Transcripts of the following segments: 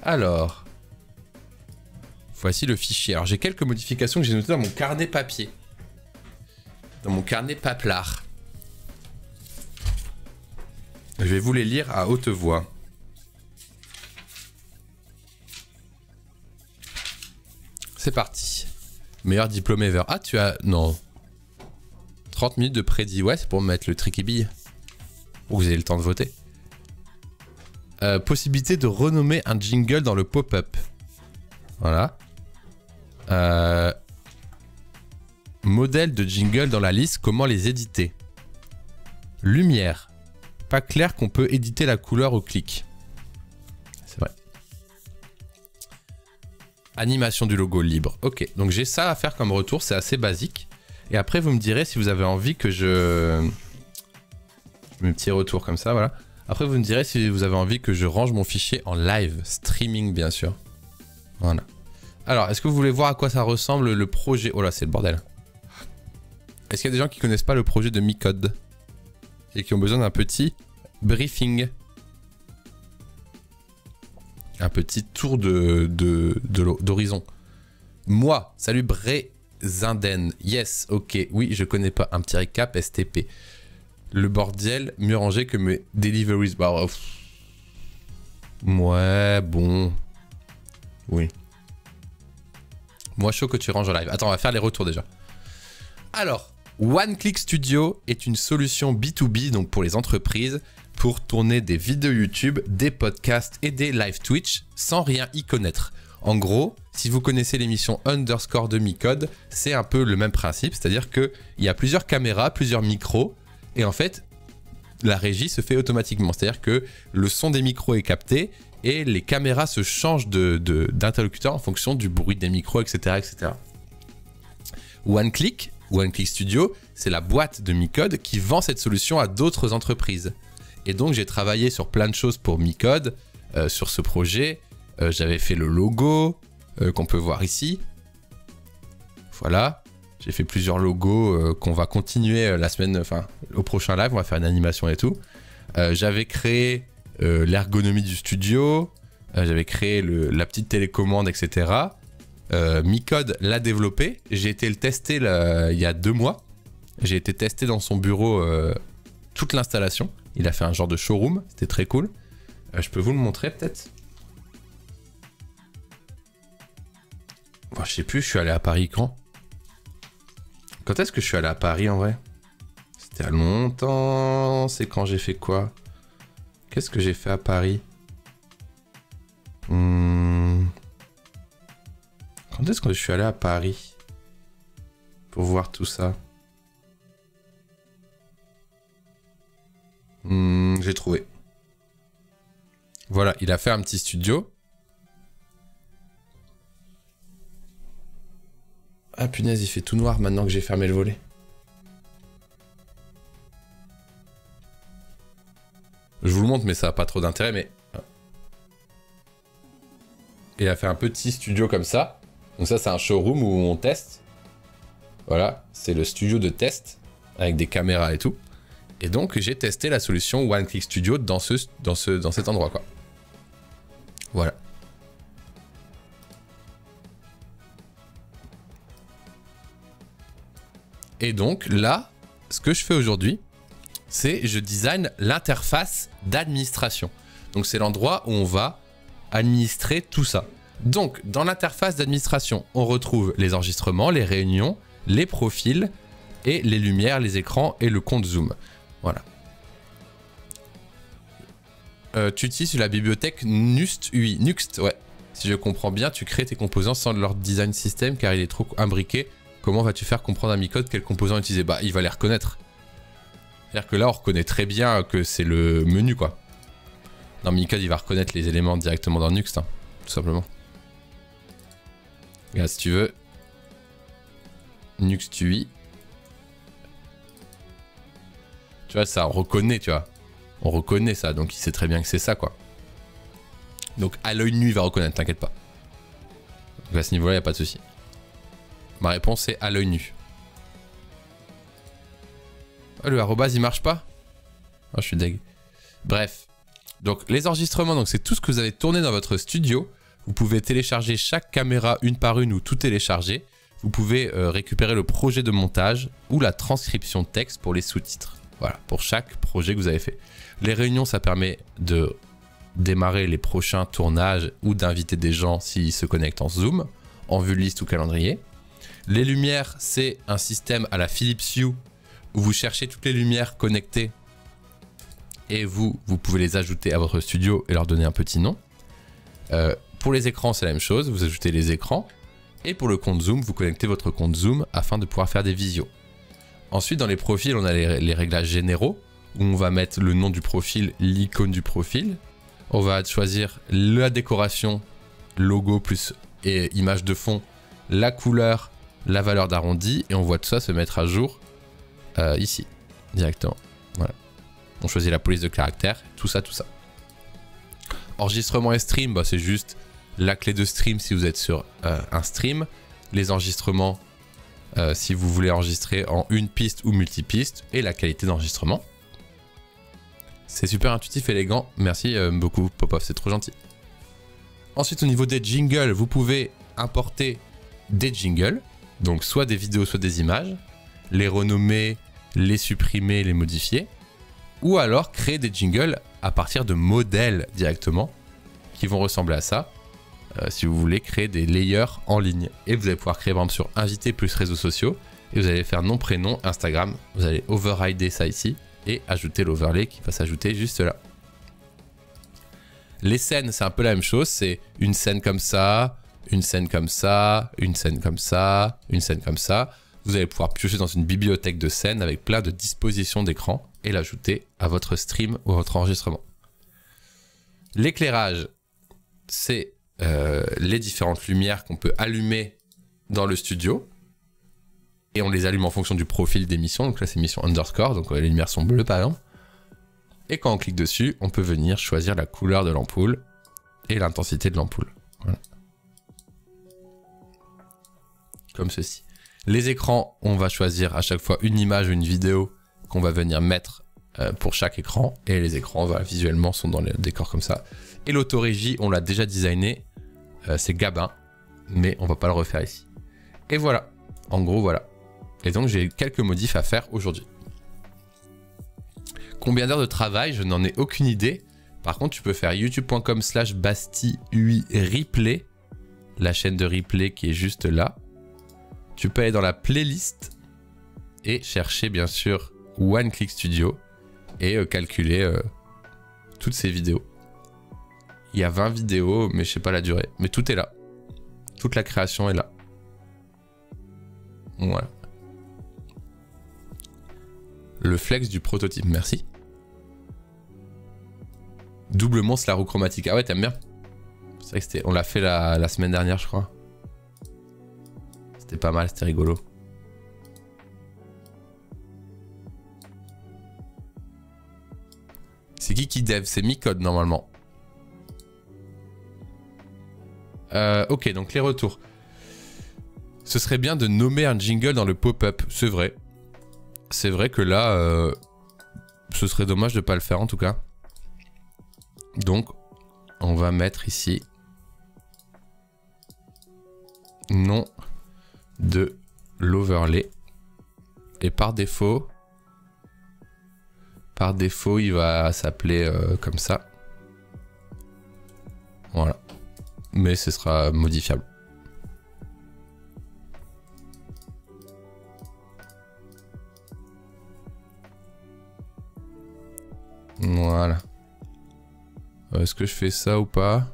Alors, voici le fichier. Alors, j'ai quelques modifications que j'ai notées dans mon carnet papier. Dans mon carnet paplard. Je vais vous les lire à haute voix. C'est parti. Meilleur diplôme ever. Ah, tu as... Non. 30 minutes de prédit. Ouais, c'est pour me mettre le tricky bille. Pour que vous ayez le temps de voter. Possibilité de renommer un jingle dans le pop-up. Voilà. Modèle de jingle dans la liste. Comment les éditer? Lumière. Pas clair qu'on peut éditer la couleur au clic. C'est vrai. Animation du logo libre. Ok, donc j'ai ça à faire comme retour. C'est assez basique. Et après, vous me direz si vous avez envie que je... Mes petits retours comme ça, voilà. Après, vous me direz si vous avez envie que je range mon fichier en live. Streaming, bien sûr. Voilà. Alors, est-ce que vous voulez voir à quoi ça ressemble le projet? Oh là, c'est le bordel. Est-ce qu'il y a des gens qui connaissent pas le projet de Micode et qui ont besoin d'un petit briefing? Un petit tour d'horizon. Moi, salut Brézinden. Yes, ok. Oui, je connais pas. Un petit récap STP. Le bordel, mieux rangé que mes deliveries. Bah, ouais, bon. Oui. Moi, chaud que tu ranges en live. Attends, on va faire les retours déjà. Alors, One Click Studio est une solution B2B, donc pour les entreprises, pour tourner des vidéos YouTube, des podcasts et des live Twitch sans rien y connaître. En gros, si vous connaissez l'émission Underscore de Micode, c'est un peu le même principe, c'est-à-dire qu'il y a plusieurs caméras, plusieurs micros, et en fait, la régie se fait automatiquement. C'est-à-dire que le son des micros est capté et les caméras se changent d'interlocuteur en fonction du bruit des micros, etc. etc. One Click Studio, c'est la boîte de Micode qui vend cette solution à d'autres entreprises. Et donc, j'ai travaillé sur plein de choses pour Micode, sur ce projet. J'avais fait le logo qu'on peut voir ici. Voilà. J'ai fait plusieurs logos qu'on va continuer la semaine, enfin au prochain live, on va faire une animation et tout. J'avais créé l'ergonomie du studio, j'avais créé la petite télécommande, etc. Micode l'a développé, j'ai été le tester il y a 2 mois. J'ai été testé dans son bureau toute l'installation. Il a fait un genre de showroom, c'était très cool. Je peux vous le montrer peut-être? Bon, je sais plus, je suis allé à Paris quand? Quand est-ce que je suis allé à Paris en vrai? C'était à longtemps. C'est quand j'ai fait quoi? Qu'est-ce que j'ai fait à Paris? Quand est-ce que je suis allé à Paris? Pour voir tout ça. J'ai trouvé. Voilà, il a fait un petit studio. Ah punaise, il fait tout noir maintenant que j'ai fermé le volet. Je vous le montre, mais ça n'a pas trop d'intérêt, mais... Il a fait un petit studio comme ça. Donc ça, c'est un showroom où on teste. Voilà, c'est le studio de test, avec des caméras et tout. Et donc, j'ai testé la solution One Click Studio dans cet endroit, quoi. Voilà. Et donc là, ce que je fais aujourd'hui, c'est je design l'interface d'administration. Donc c'est l'endroit où on va administrer tout ça. Donc dans l'interface d'administration, on retrouve les enregistrements, les réunions, les profils et les lumières, les écrans et le compte Zoom. Voilà. Tu utilises la bibliothèque Nuxt UI. Nuxt, ouais. Si je comprends bien, tu crées tes composants sans leur design system car il est trop imbriqué. Comment vas-tu faire comprendre à Micode quel composant utiliser? Bah, il va les reconnaître. C'est-à-dire que là, on reconnaît très bien que c'est le menu, quoi. Dans Micode, il va reconnaître les éléments directement dans Nuxt, hein, tout simplement. Regarde, si tu veux. Nuxt UI. Tu vois, ça, on reconnaît, tu vois. On reconnaît ça, donc il sait très bien que c'est ça, quoi. Donc, à l'œil nu, il va reconnaître, t'inquiète pas. Donc à ce niveau-là, il n'y a pas de souci. Ma réponse est à l'œil nu. Oh, le arrobase, il marche pas? Oh, je suis deg. Bref. Donc, les enregistrements, donc c'est tout ce que vous avez tourné dans votre studio. Vous pouvez télécharger chaque caméra une par une ou tout télécharger. Vous pouvez récupérer le projet de montage ou la transcription de texte pour les sous-titres. Voilà, pour chaque projet que vous avez fait. Les réunions, ça permet de démarrer les prochains tournages ou d'inviter des gens s'ils se connectent en Zoom, en vue de liste ou calendrier. Les lumières, c'est un système à la Philips Hue où vous cherchez toutes les lumières connectées et vous pouvez les ajouter à votre studio et leur donner un petit nom. Pour les écrans, c'est la même chose, vous ajoutez les écrans. Et pour le compte Zoom, vous connectez votre compte Zoom afin de pouvoir faire des visios. Ensuite, dans les profils, on a les réglages généraux où on va mettre le nom du profil, l'icône du profil. On va choisir la décoration, logo plus et image de fond, la couleur, la valeur d'arrondi et on voit tout ça se mettre à jour ici, directement. Voilà. On choisit la police de caractère, tout ça, tout ça. Enregistrement et stream, bah, c'est juste la clé de stream si vous êtes sur un stream. Les enregistrements si vous voulez enregistrer en une piste ou multipiste et la qualité d'enregistrement. C'est super intuitif, élégant. Merci beaucoup, Popov, c'est trop gentil. Ensuite, au niveau des jingles, vous pouvez importer des jingles. Donc, soit des vidéos, soit des images. Les renommer, les supprimer, les modifier. Ou alors, créer des jingles à partir de modèles directement qui vont ressembler à ça. Si vous voulez créer des layers en ligne. Et vous allez pouvoir créer, par exemple, sur invité plus réseaux sociaux. Et vous allez faire nom, prénom, Instagram. Vous allez overrider ça ici. Et ajouter l'overlay qui va s'ajouter juste là. Les scènes, c'est un peu la même chose. C'est une scène comme ça, une scène comme ça, une scène comme ça, une scène comme ça. Vous allez pouvoir piocher dans une bibliothèque de scènes avec plein de dispositions d'écran et l'ajouter à votre stream ou à votre enregistrement. L'éclairage, c'est les différentes lumières qu'on peut allumer dans le studio. Et on les allume en fonction du profil d'émission. Donc là, c'est émission underscore. Donc les lumières sont bleues, par exemple. Et quand on clique dessus, on peut venir choisir la couleur de l'ampoule et l'intensité de l'ampoule. Voilà. Comme ceci. Les écrans, on va choisir à chaque fois une image ou une vidéo qu'on va venir mettre pour chaque écran. Et les écrans, voilà, visuellement, sont dans les décors comme ça. Et l'autorégie, on l'a déjà designé. C'est Gabin. Mais on va pas le refaire ici. Et voilà. En gros, voilà. Et donc, j'ai quelques modifs à faire aujourd'hui. Combien d'heures de travail? Je n'en ai aucune idée. Par contre, tu peux faire youtube.com/BastiUiReplay, la chaîne de replay qui est juste là. Tu peux aller dans la playlist et chercher, bien sûr, One Click Studio et calculer toutes ces vidéos. Il y a 20 vidéos, mais je sais pas la durée. Mais tout est là. Toute la création est là. Voilà. Le flex du prototype, merci. Double monstre la roue chromatique. Ah ouais, t'aimes bien. C'est vrai que c'était, on l'a fait la semaine dernière, je crois. C'était pas mal, c'était rigolo. C'est qui dev? C'est Micode normalement. Ok, donc les retours. Ce serait bien de nommer un jingle dans le pop-up, c'est vrai. C'est vrai que là, ce serait dommage de ne pas le faire en tout cas. Donc, on va mettre ici nom de l'overlay. Et par défaut, il va s'appeler comme ça. Voilà. Mais ce sera modifiable. Voilà. Est-ce que je fais ça ou pas?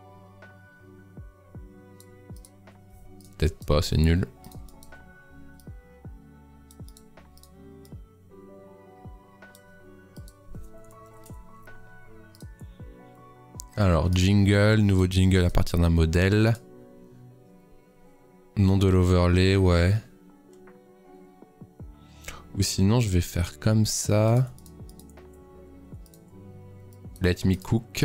Peut-être pas, c'est nul. Alors, jingle, nouveau jingle à partir d'un modèle. Nom de l'overlay, ouais. Ou sinon, je vais faire comme ça. Let me cook.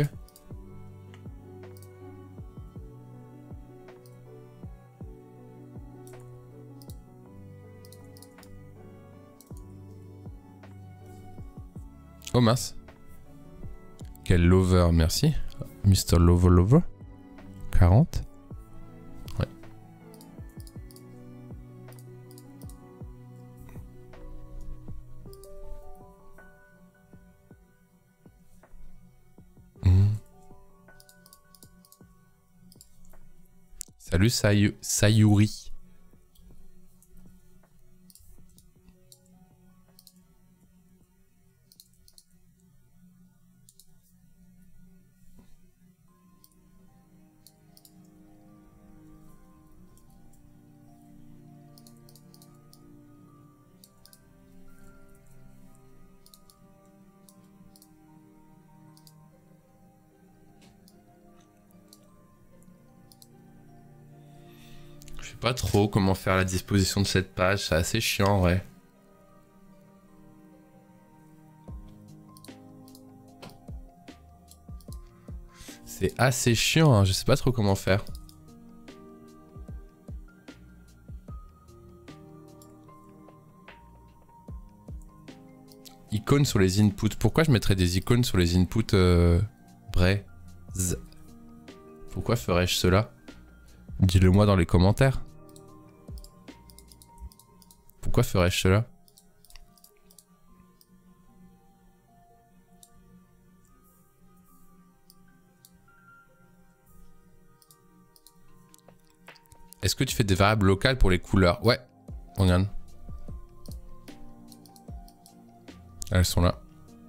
Oh mince. Quel lover, merci. Mr. Lover Lover. 40. Ouais. Salut Sayuri. Je sais pas trop comment faire la disposition de cette page, c'est assez chiant, ouais. C'est assez chiant, hein. Je sais pas trop comment faire. Icônes sur les inputs. Pourquoi je mettrais des icônes sur les inputs Pourquoi ferais-je cela? Dis-le moi dans les commentaires. Pourquoi ferais-je cela? Est-ce que tu fais des variables locales pour les couleurs? Ouais, regarde. Elles sont là.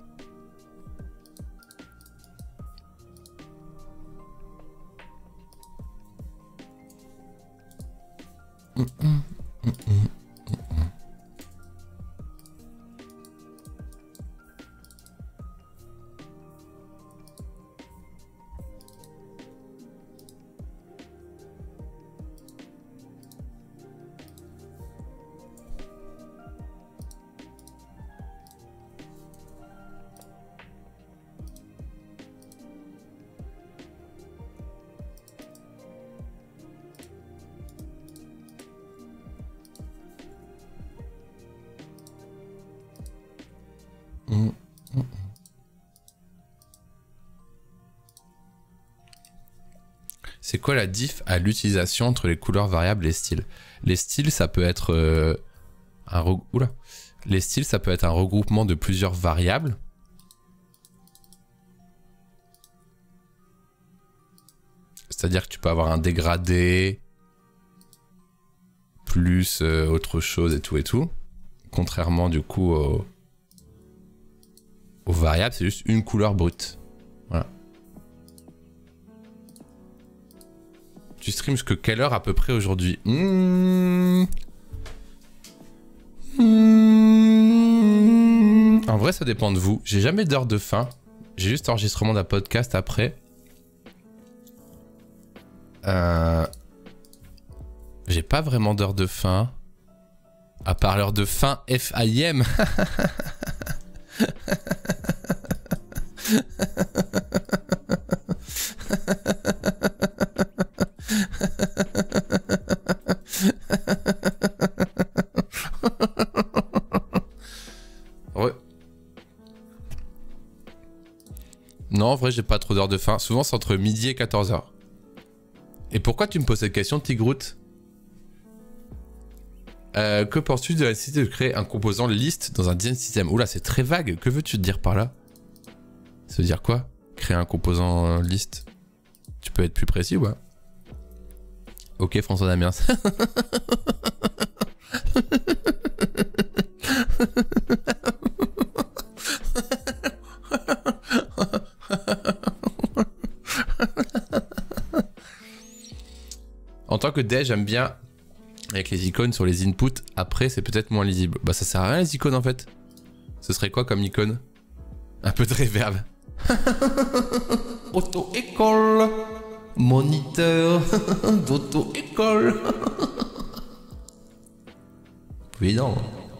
C'est quoi la diff à l'utilisation entre les couleurs variables et styles? Les styles, ça peut être Les styles, ça peut être un regroupement de plusieurs variables. C'est-à-dire que tu peux avoir un dégradé plus autre chose et tout. Contrairement du coup aux variables, c'est juste une couleur brute. Voilà. Tu streams jusqu'à quelle heure à peu près aujourd'hui? En vrai, ça dépend de vous. J'ai jamais d'heure de fin. J'ai juste enregistrement d'un podcast après. J'ai pas vraiment d'heure de fin. À part l'heure de fin FIM. Ouais. Non, en vrai, j'ai pas trop d'heures de fin. Souvent, c'est entre midi et 14h. Et pourquoi tu me poses cette question, Tigrout? Que penses-tu de la nécessité de créer un composant liste dans un design system? Oula, c'est très vague. Que veux-tu te dire par là? Ça veut dire quoi? Créer un composant liste? Tu peux être plus précis ou pas? Ok, François Damiens. En tant que dev, j'aime bien avec les icônes sur les inputs. Après, c'est peut-être moins lisible. Bah, ça sert à rien les icônes en fait. Ce serait quoi comme icône? Un peu de reverb. Auto-école. Moniteur d'auto-école. Oui, non.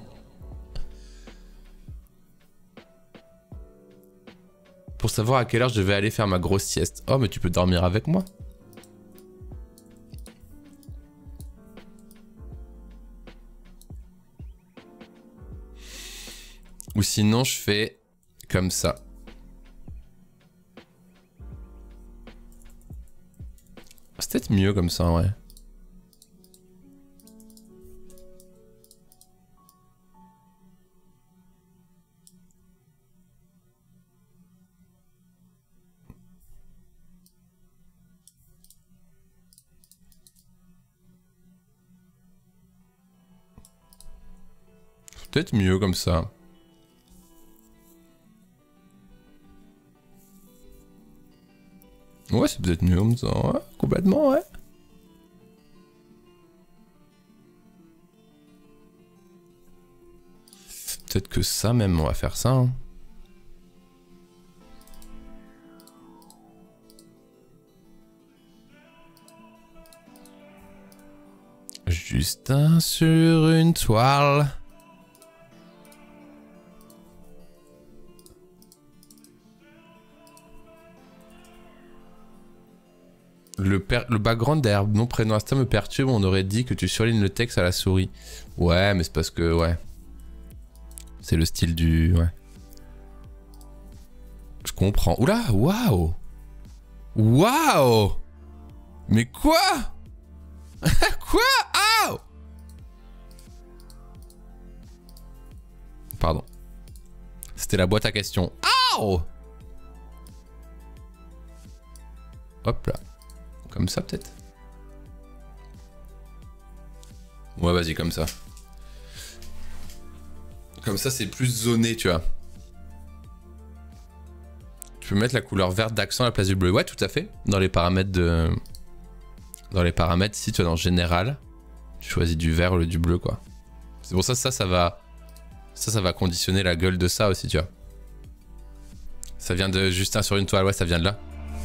Pour savoir à quelle heure je vais aller faire ma grosse sieste. Oh, mais tu peux dormir avec moi. Ou sinon, je fais comme ça. C'est peut-être mieux comme ça, ouais. C'est peut-être mieux comme ça. Ouais, c'est peut-être mieux comme ça, ouais, complètement, ouais. Peut-être que ça même, on va faire ça. Hein. Justin sur une toile. Le background d'herbe, nom, prénom, Insta me perturbe, on aurait dit que tu surlignes le texte à la souris. Ouais, mais c'est parce que, ouais. C'est le style du... Ouais. Je comprends. Oula, waouh. Waouh. Mais quoi? Quoi? Ah! Pardon. C'était la boîte à questions. Ah! Hop là. Comme ça peut-être. Ouais, vas-y, comme ça. Comme ça, c'est plus zoné, tu vois. Tu peux mettre la couleur verte d'accent à la place du bleu. Ouais, tout à fait. Dans les paramètres de... Dans les paramètres, ici, tu vois, dans général, tu choisis du vert au lieu du bleu, quoi. C'est pour ça que ça va... Ça va conditionner la gueule de ça aussi, tu vois. Ça vient de Justin sur une toile, ouais, ça vient de là.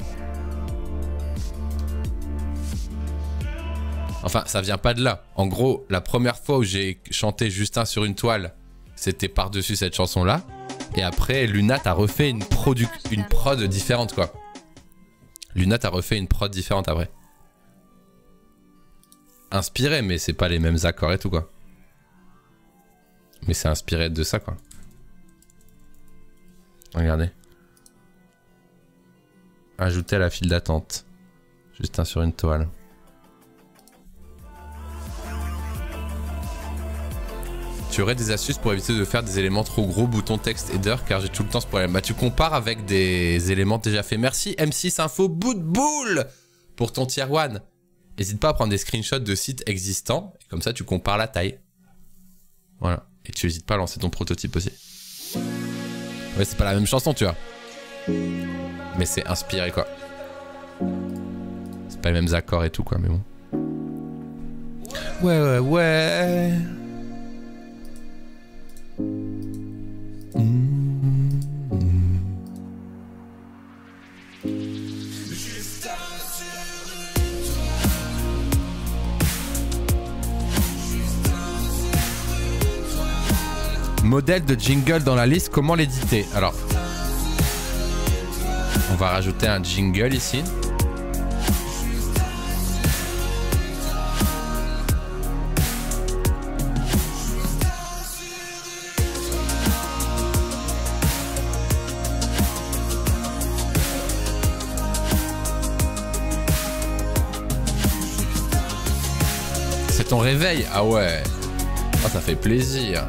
Enfin, ça vient pas de là. En gros, la première fois où j'ai chanté Justin sur une toile, c'était par-dessus cette chanson-là. Et après, Luna t'a refait une prod différente, quoi. Luna t'a refait une prod différente après. Inspiré, mais c'est pas les mêmes accords et tout, quoi. Mais c'est inspiré de ça, quoi. Regardez. Ajouter à la file d'attente. Justin sur une toile. Tu aurais des astuces pour éviter de faire des éléments trop gros, bouton texte header, car j'ai tout le temps ce problème. Bah tu compares avec des éléments déjà faits. Merci M6 Info bout de boule pour ton tier 1. N'hésite pas à prendre des screenshots de sites existants, et comme ça tu compares la taille. Voilà. Et tu n'hésites pas à lancer ton prototype aussi. Ouais, c'est pas la même chanson, tu vois. Mais c'est inspiré, quoi. C'est pas les mêmes accords et tout, quoi, mais bon. Ouais. Modèle de jingle dans la liste, comment l'éditer? Alors, on va rajouter un jingle ici. C'est ton réveil? Ah ouais. Oh, ça fait plaisir.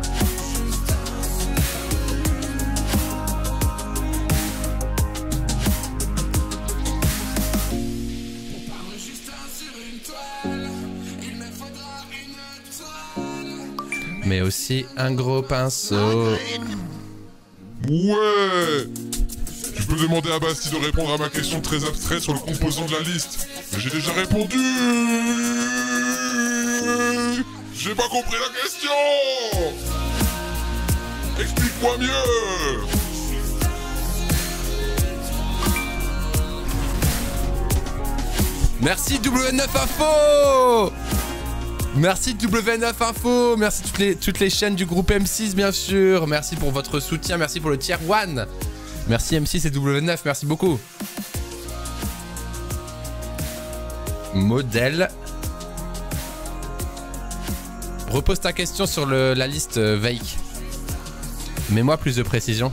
Mais aussi un gros pinceau. Ouais. Tu peux demander à Basti de répondre à ma question très abstraite sur le composant de la liste. Mais j'ai déjà répondu. J'ai pas compris la question. Explique-moi mieux. Merci W9 Info. Merci W9 Info, merci toutes les chaînes du groupe M6 bien sûr, merci pour votre soutien, merci pour le tier 1, merci M6 et W9, merci beaucoup. Modèle. Repose ta question sur la liste Veik. Mets-moi plus de précision.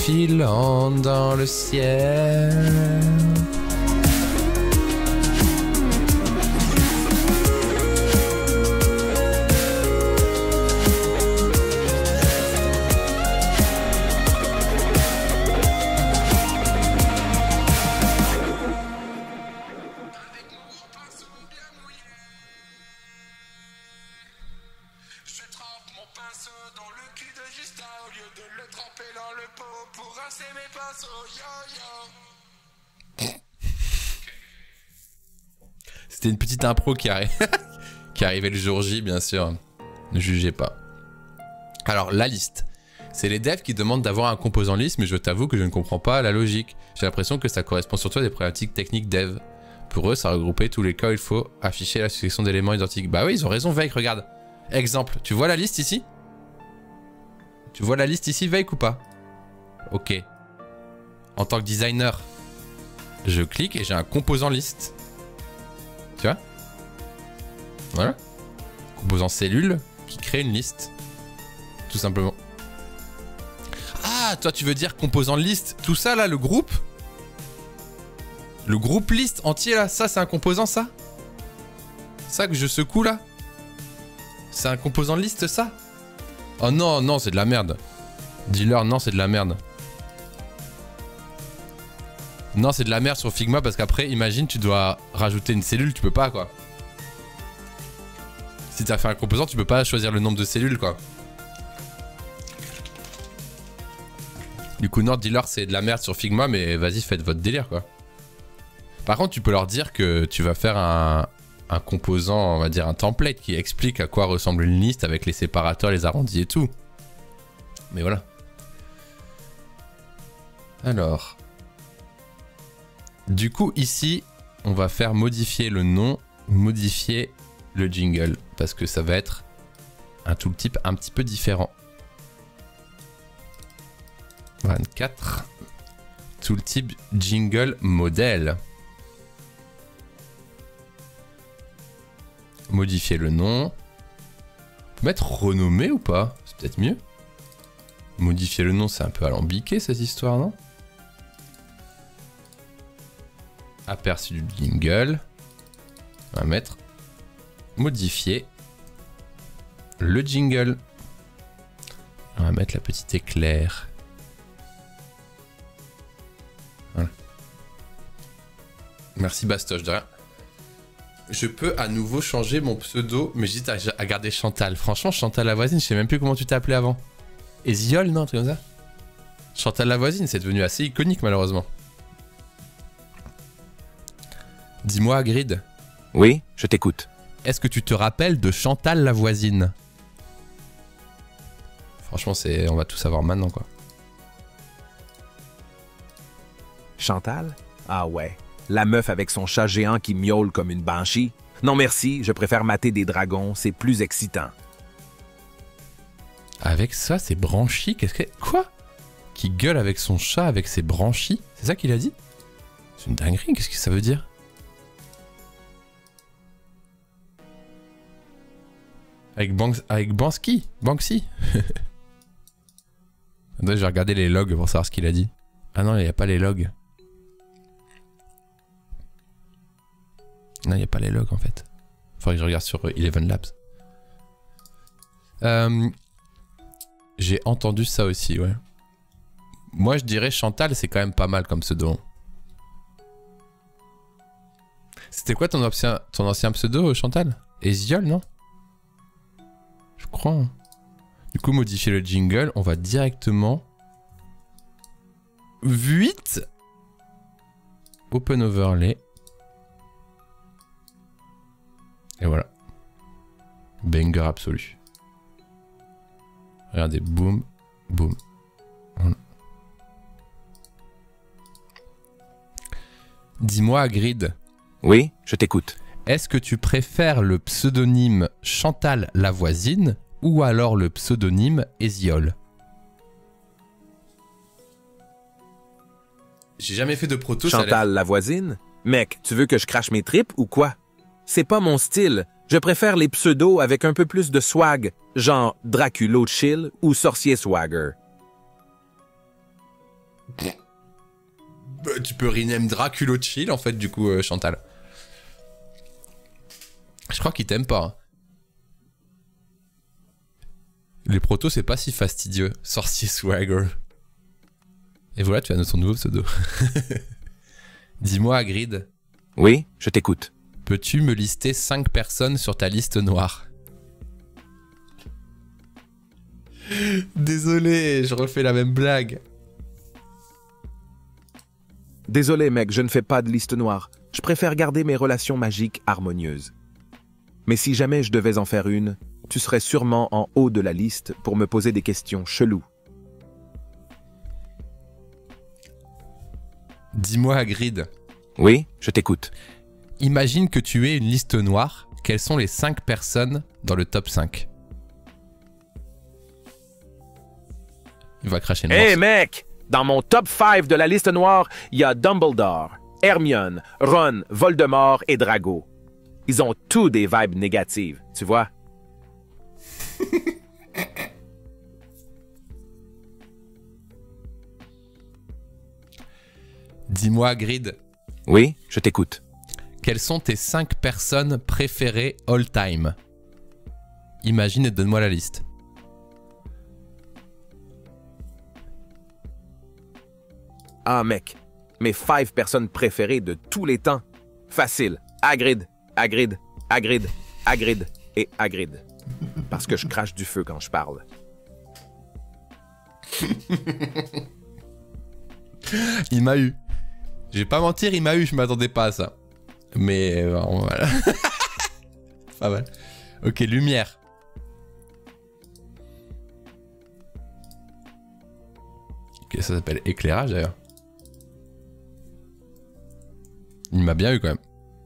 filant dans le ciel. C'était une petite impro qui arrivait le jour J, bien sûr. Ne jugez pas. Alors, la liste. C'est les devs qui demandent d'avoir un composant liste, mais je t'avoue que je ne comprends pas la logique. J'ai l'impression que ça correspond surtout à des problématiques techniques dev. Pour eux, ça regroupait tous les cas où il faut afficher la succession d'éléments identiques. Bah oui, ils ont raison, Veik, regarde. Exemple, tu vois la liste ici? Tu vois la liste ici, Veik, ou pas? Ok. En tant que designer, je clique et j'ai un composant liste. Tu vois? Voilà. Composant cellule qui crée une liste. Tout simplement. Ah, toi tu veux dire composant liste. Tout ça là, le groupe? Le groupe liste entier là, ça c'est un composant ça? Ça que je secoue là? C'est un composant liste ça? Oh non, non, c'est de la merde. Dis-leur, non, c'est de la merde. Non, c'est de la merde sur Figma parce qu'après, imagine, tu dois rajouter une cellule, tu peux pas quoi. Si tu as fait un composant, tu peux pas choisir le nombre de cellules quoi. Du coup, non, dis-leur c'est de la merde sur Figma, mais vas-y, faites votre délire quoi. Par contre, tu peux leur dire que tu vas faire un composant, on va dire un template qui explique à quoi ressemble une liste avec les séparateurs, les arrondis et tout. Mais voilà. Alors. Du coup, ici, on va faire modifier le nom, modifier le jingle. Parce que ça va être un tooltip un petit peu différent. 24. Tooltip jingle modèle. Modifier le nom. On peut mettre renommé ou pas? C'est peut-être mieux. Modifier le nom, c'est un peu alambiqué cette histoire, non? Aperçu du jingle. On va mettre modifier le jingle. On va mettre la petite éclair. Voilà. Merci Bastoche, de rien. Je peux à nouveau changer mon pseudo, mais j'hésite à garder Chantal. Franchement, Chantal la voisine, je sais même plus comment tu t'appelais avant. Eziol, non, un truc comme ça? Chantal la voisine, c'est devenu assez iconique malheureusement. Dis-moi, Grid. Oui, je t'écoute. Est-ce que tu te rappelles de Chantal la voisine? Franchement, on va tout savoir maintenant, quoi. Chantal? Ah ouais. La meuf avec son chat géant qui miaule comme une banshee? Non merci, je préfère mater des dragons, c'est plus excitant. Avec ça, c'est branchies? Qu'est-ce que... Quoi? Qui gueule avec son chat, avec ses branchies? C'est ça qu'il a dit? C'est une dinguerie, qu'est-ce que ça veut dire? Avec Banksy. Attendez, je vais regarder les logs pour savoir ce qu'il a dit. Ah non, il n'y a pas les logs. Non, il n'y a pas les logs en fait. Faudrait que je regarde sur Eleven Labs. J'ai entendu ça aussi, ouais. Moi, je dirais Chantal, c'est quand même pas mal comme pseudo. C'était quoi ton ancien pseudo, Chantal? Eziol, non? Je crois. Du coup, modifier le jingle, on va directement... 8 Open Overlay. Et voilà. Banger absolu. Regardez, boum, boum. Voilà. Dis-moi, Grid. Oui, je t'écoute. Est-ce que tu préfères le pseudonyme Chantal la voisine ou alors le pseudonyme Eziol? J'ai jamais fait de proto. Chantal la voisine? Mec, tu veux que je crache mes tripes ou quoi? C'est pas mon style. Je préfère les pseudos avec un peu plus de swag, genre Draculo Chill ou Sorcier Swagger. Bah, tu peux rename Draculo Chill en fait du coup Chantal. Je crois qu'il t'aime pas. Hein. Les protos c'est pas si fastidieux. Sorcier Swagger. Et voilà, tu as ton nouveau pseudo. Dis-moi Hagrid. Oui, je t'écoute. Peux-tu me lister 5 personnes sur ta liste noire? Désolé, je refais la même blague. Désolé mec, je ne fais pas de liste noire. Je préfère garder mes relations magiques harmonieuses. Mais si jamais je devais en faire une, tu serais sûrement en haut de la liste pour me poser des questions cheloues. Dis-moi Hagrid. Oui, je t'écoute. Imagine que tu aies une liste noire. Quelles sont les 5 personnes dans le top 5? Il va cracher le morceau. Hey mec! Dans mon top 5 de la liste noire, il y a Dumbledore, Hermione, Ron, Voldemort et Drago. Ils ont tous des vibes négatives, tu vois? Dis-moi Hagrid. Oui, je t'écoute. Quelles sont tes 5 personnes préférées all time? Imagine et donne-moi la liste. Ah mec, mes 5 personnes préférées de tous les temps. Facile. Hagrid, Hagrid, Hagrid, Hagrid et Hagrid. Parce que je crache du feu quand je parle. Il m'a eu. Je vais pas mentir, il m'a eu, je m'attendais pas à ça. Mais voilà. Pas mal. Ok, lumière. Ok, ça s'appelle éclairage d'ailleurs. Il m'a bien eu quand même.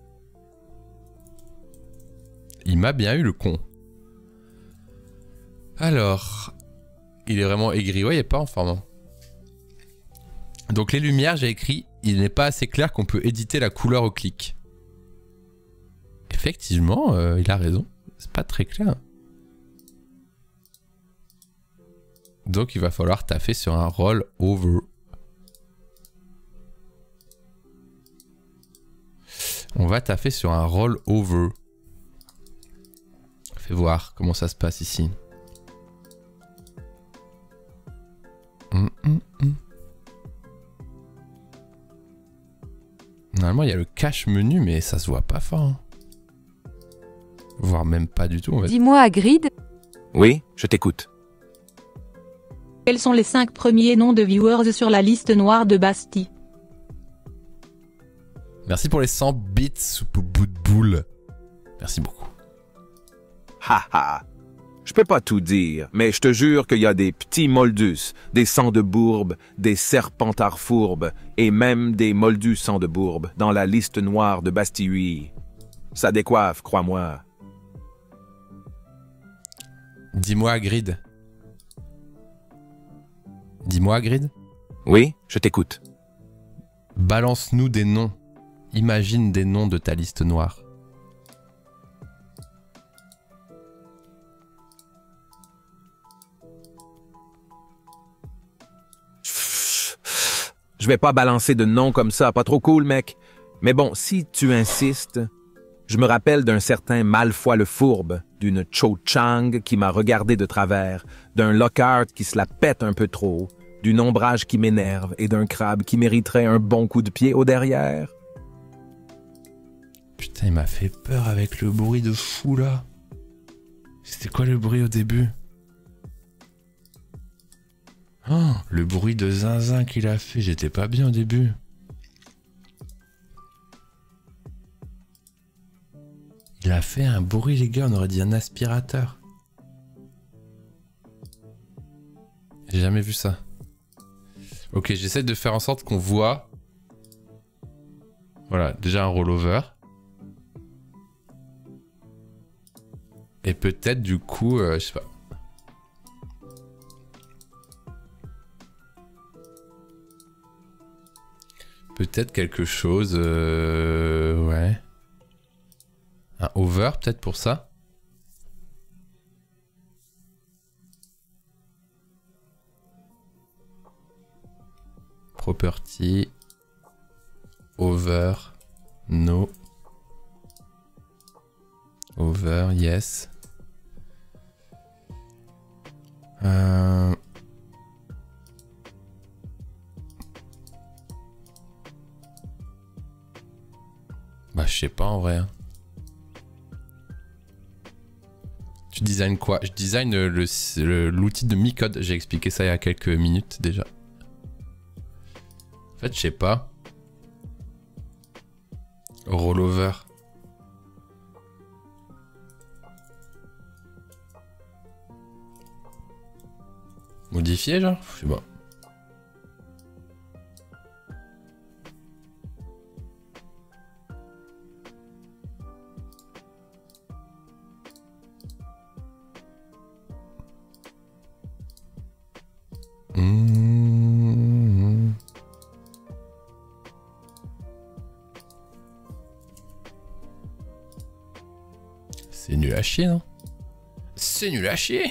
Il m'a bien eu le con. Alors, il est vraiment aigri. Ouais, il est pas en forme. Donc les lumières, j'ai écrit, il n'est pas assez clair qu'on peut éditer la couleur au clic. Effectivement, il a raison. C'est pas très clair. Donc il va falloir taffer sur un roll over. On va taffer sur un roll over. Fais voir comment ça se passe ici. Normalement, il y a le cache menu, mais ça se voit pas fort. Hein. Voire même pas du tout, en fait. Dis-moi Hagrid, Oui, je t'écoute. quels sont les 5 premiers noms de viewers sur la liste noire de Basti? Merci pour les 100 bits, soupe au bout de boule. Merci beaucoup. Ha ha. Je peux pas tout dire, mais je te jure qu'il y a des petits moldus, des sangs de bourbe, des serpentards fourbes et même des moldus sangs de bourbe dans la liste noire de Bastille. Ça décoiffe, crois-moi. Dis-moi Hagrid. Dis-moi Hagrid. Oui, je t'écoute. Balance-nous des noms. Imagine des noms de ta liste noire. Je vais pas balancer de noms comme ça, pas trop cool, mec. Mais bon, si tu insistes, je me rappelle d'un certain Malfoy le fourbe, d'une Cho Chang qui m'a regardé de travers, d'un Lockhart qui se la pète un peu trop, d'une ombrage qui m'énerve et d'un crabe qui mériterait un bon coup de pied au derrière. Putain, il m'a fait peur avec le bruit de fou là. C'était quoi le bruit au début? Oh, le bruit de zinzin qu'il a fait, j'étais pas bien au début. Il a fait un bruit les gars, on aurait dit un aspirateur. J'ai jamais vu ça. Ok, j'essaie de faire en sorte qu'on voit. Voilà, déjà un rollover. Et peut-être du coup, je sais pas. Peut-être quelque chose... ouais. Un over peut-être pour ça. Property. Over. No. Over, yes. Bah, je sais pas en vrai. Tu designes quoi? Je design l'outil de Mi-Code. J'ai expliqué ça il y a quelques minutes déjà. En fait, je sais pas. Rollover. Modifier, genre? Je sais pas. C'est nul à chier, non? C'est nul à chier!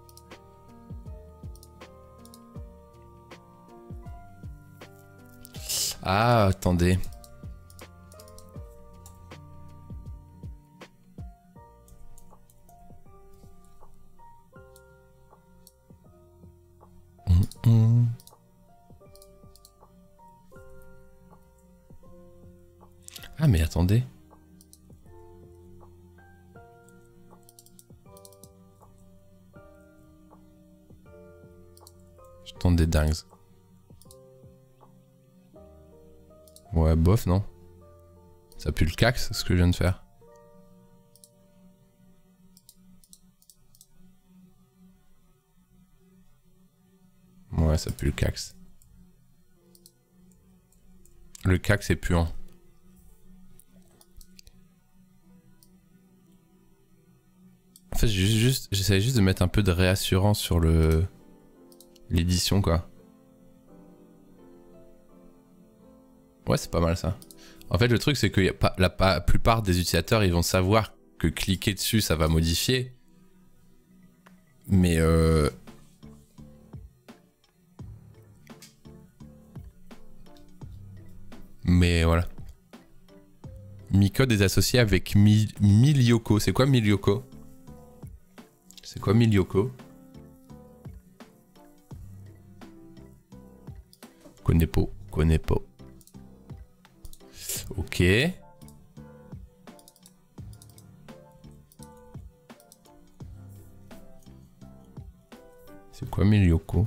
Ah, attendez. Ah, mais attendez. Je tente des dingues. Ouais, bof, non? Ça pue le cax, ce que je viens de faire. Ouais, ça pue le cax. Le cax est puant. En fait, j'essayais juste de mettre un peu de réassurance sur l'édition, quoi. Ouais, c'est pas mal ça. En fait, le truc, c'est que la plupart des utilisateurs, ils vont savoir que cliquer dessus, ça va modifier. Mais voilà. Mi-Code est associé avec Milioco. C'est quoi Milioco? C'est quoi Milioco? Connais pas. Connais pas. Ok. C'est quoi Milioco?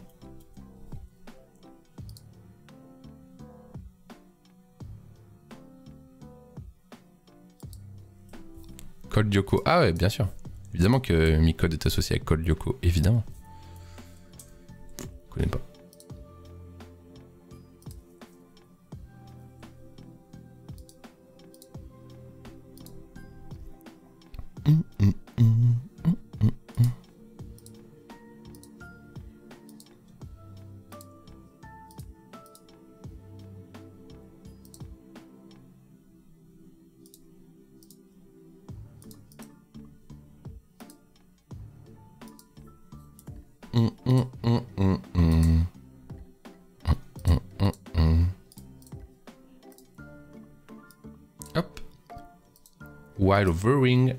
Code Lyoko. Ah ouais, bien sûr. Évidemment que Mi-Code est associé avec Code Lyoko. Évidemment. Je connais pas. Hop. While hovering.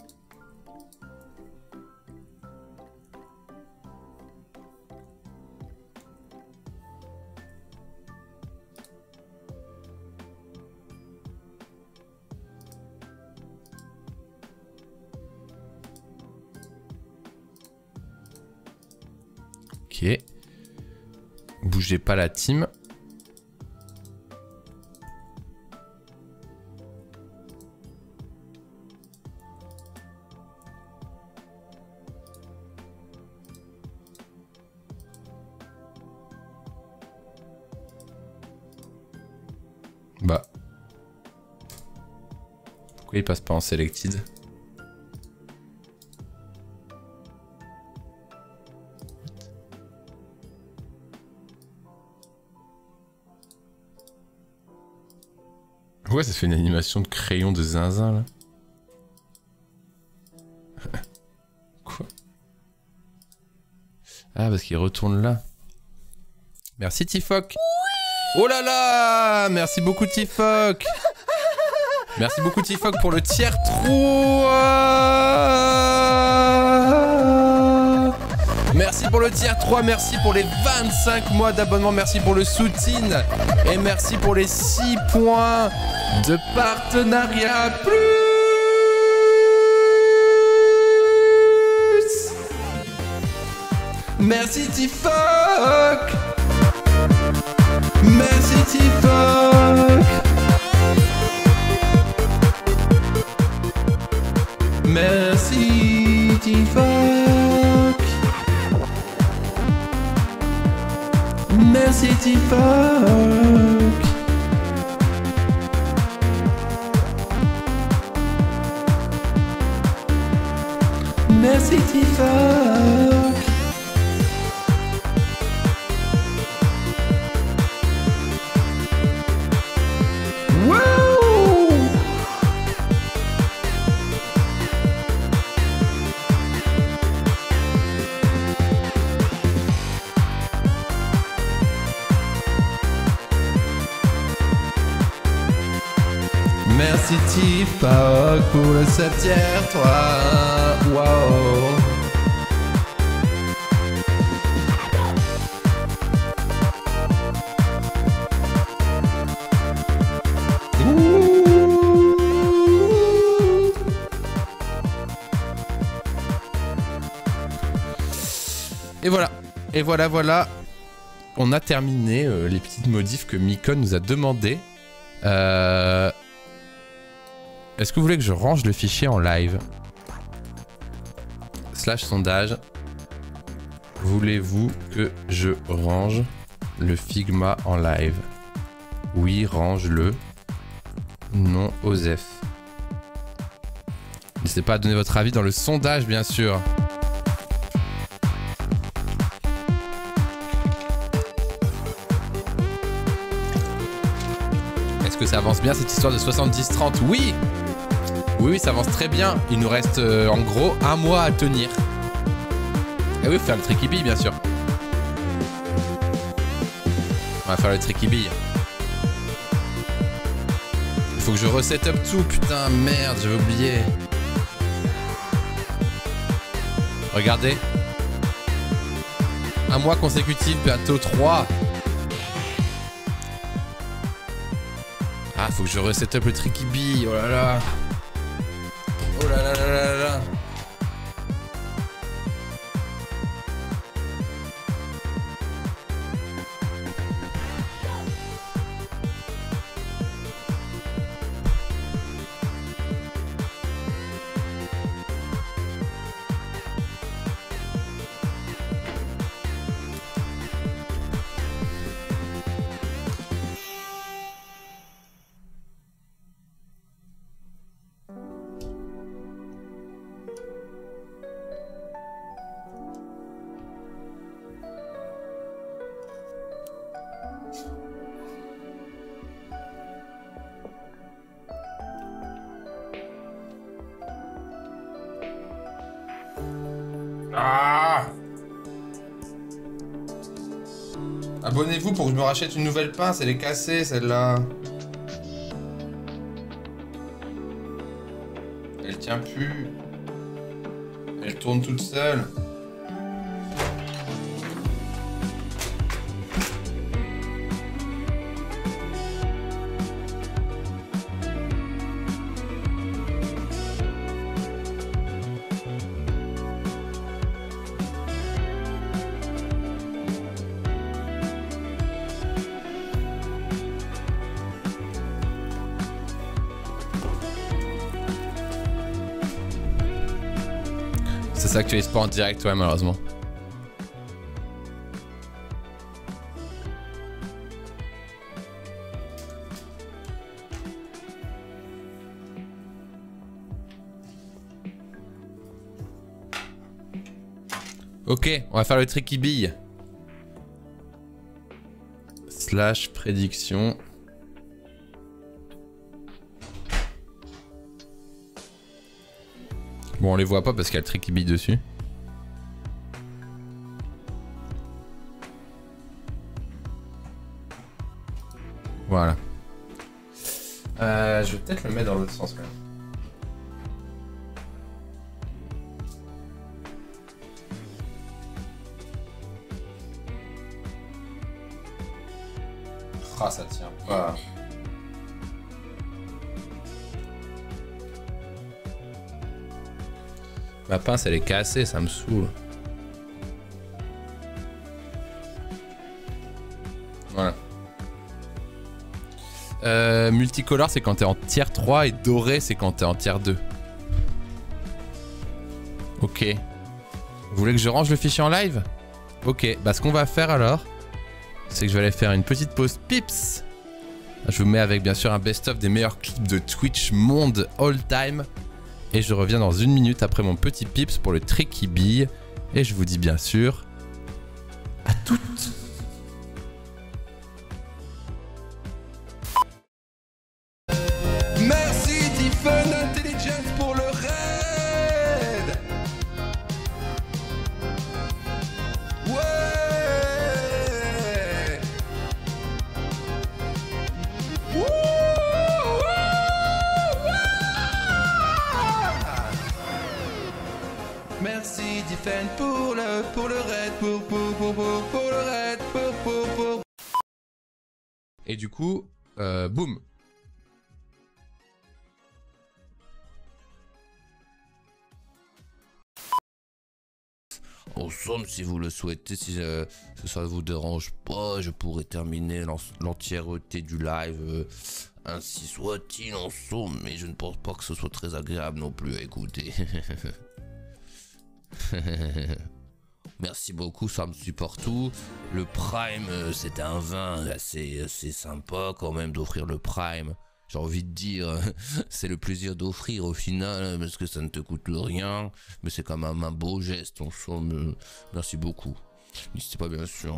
Ok. Bougez pas la team. Bah. Pourquoi il passe pas en selected? Ouais, ça fait une animation de crayon de zinzin là. Quoi? Ah, parce qu'il retourne là. Merci Tifoc. Oh là là! Merci beaucoup Tifoc! Merci beaucoup Tifoc pour le tiers 3! Merci pour le tiers 3, merci pour les 25 mois d'abonnement, merci pour le soutien et merci pour les 6 points de partenariat plus. Merci Tifoc! Merci Tifoc! Merci Tifoc! Merci Tifoc! Merci Tifoc! Merci Tifoc pour le 7e 3. Wow. Et voilà. Et voilà. On a terminé les petites modifs que Micon nous a demandé. Est-ce que vous voulez que je range le fichier en live? / sondage. Voulez-vous que je range le Figma en live? Oui, range-le. Non, Osef. N'hésitez pas à donner votre avis dans le sondage, bien sûr. Est-ce que ça avance bien cette histoire de 70-30? Oui! Oui, ça avance très bien. Il nous reste en gros 1 mois à tenir. Et oui, faire le tricky bille, bien sûr. On va faire le tricky bille. Il faut que je reset up tout. Putain, merde, j'avais oublié. Regardez. 1 mois consécutif, bientôt 3. Ah, faut que je reset up le tricky bille. Oh là là. Oh là là là là là. Ah! Abonnez-vous pour que je me rachète une nouvelle pince, elle est cassée celle-là. Elle tient plus. Elle tourne toute seule. Ça s'actualise pas en direct, ouais, malheureusement. Ok, on va faire le tricky bille. / prédiction. Bon, on les voit pas parce qu'il y a le tricky bille dessus. Voilà. Je vais peut-être le mettre dans l'autre sens quand même. Ah, ça tient pas. Ma pince, elle est cassée, ça me saoule. Voilà. Multicolore, c'est quand t'es en tier 3 et doré, c'est quand t'es en tier 2. Ok. Vous voulez que je range le fichier en live? Ok, bah ce qu'on va faire alors, c'est que je vais aller faire une petite pause pips. Je vous mets avec bien sûr un best-of des meilleurs clips de Twitch monde all time. Et je reviens dans 1 minute après mon petit pips pour le Tricky Bee. Et je vous dis bien sûr à toutes. Merci Diffun Intelligence pour le raid. Ouais. Merci Diffun pour le raid, pour le raid, pour. Et du coup, boum. En somme, si vous le souhaitez, si ça ne vous dérange pas, je pourrais terminer l'entièreté du live. Ainsi soit-il en somme, mais je ne pense pas que ce soit très agréable non plus à écouter. Merci beaucoup, ça me supporte tout. Le Prime, c'était un vin assez sympa quand même d'offrir le Prime. J'ai envie de dire, c'est le plaisir d'offrir au final, parce que ça ne te coûte rien. Mais c'est quand même un beau geste, en somme. Merci beaucoup. N'hésitez pas bien sûr.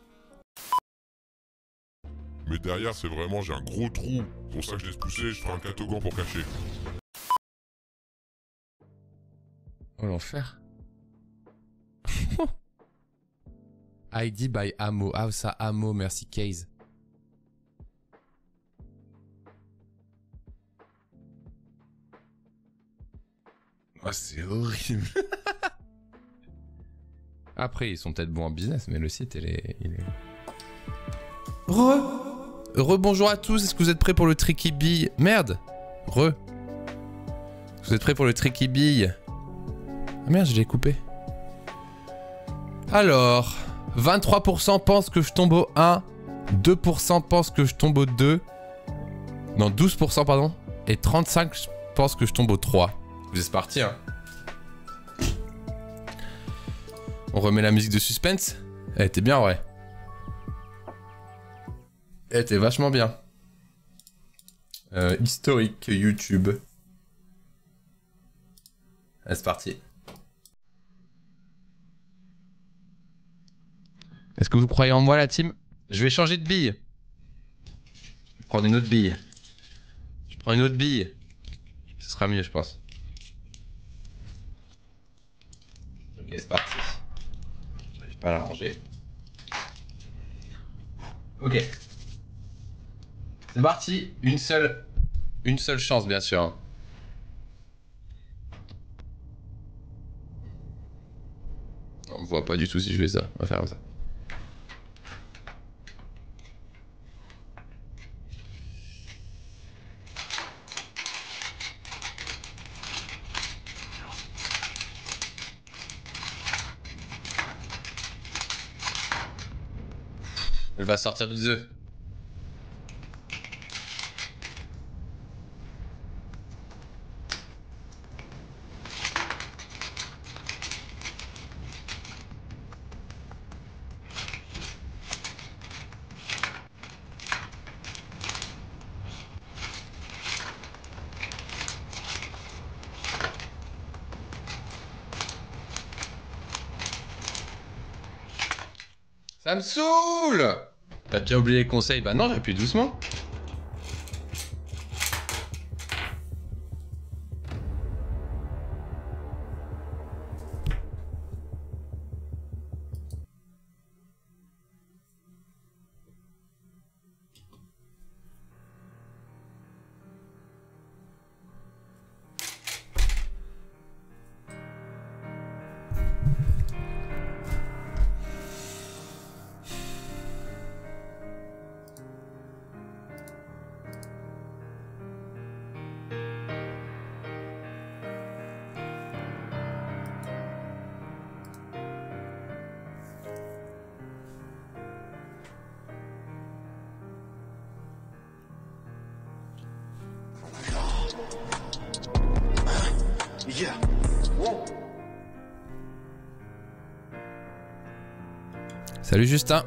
Mais derrière, c'est vraiment, j'ai un gros trou. Pour ça que je laisse pousser, je ferai un catogan pour cacher. Oh l'enfer. ID by Amo. Ah ça, Amo, merci Case. Oh, c'est horrible. Après, ils sont peut-être bons en business, mais le site, il est... Rebonjour à tous, est-ce que vous êtes prêts pour le Tricky Bee? Merde. Vous êtes prêts pour le Tricky Bee? Ah merde, je l'ai coupé. Alors, 23% pensent que je tombe au 1, 2% pensent que je tombe au 2, non 12% pardon, et 35% pensent que je tombe au 3. Vous êtes parti hein. On remet la musique de suspense. Elle était bien ouais. Elle était vachement bien. Historique YouTube. Allez, c'est parti. Est-ce que vous croyez en moi la team? Je vais changer de bille. Je vais prendre une autre bille. Je prends une autre bille. Ce sera mieux je pense. Ok c'est parti. J'arrive pas à la ranger. Ok. C'est parti. Une seule chance bien sûr. On voit pas du tout si je fais ça. On va faire comme ça. Elle va sortir des œufs. Ça me saoule! T'as déjà oublié les conseils? Bah non, j'appuie doucement. Salut Justin.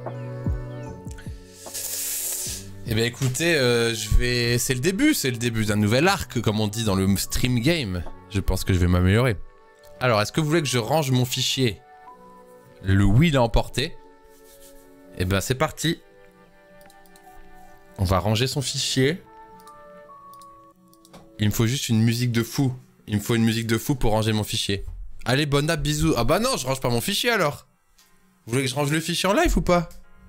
Eh bien écoutez, c'est le début d'un nouvel arc, comme on dit dans le stream game. Je pense que je vais m'améliorer. Alors, est-ce que vous voulez que je range mon fichier? Le oui l'a emporté. Eh ben c'est parti. On va ranger son fichier. Il me faut juste une musique de fou. Il me faut une musique de fou pour ranger mon fichier. Allez, bonne app, bisous. Ah bah non, je range pas mon fichier alors. Vous voulez que je range le fichier en live ou pas?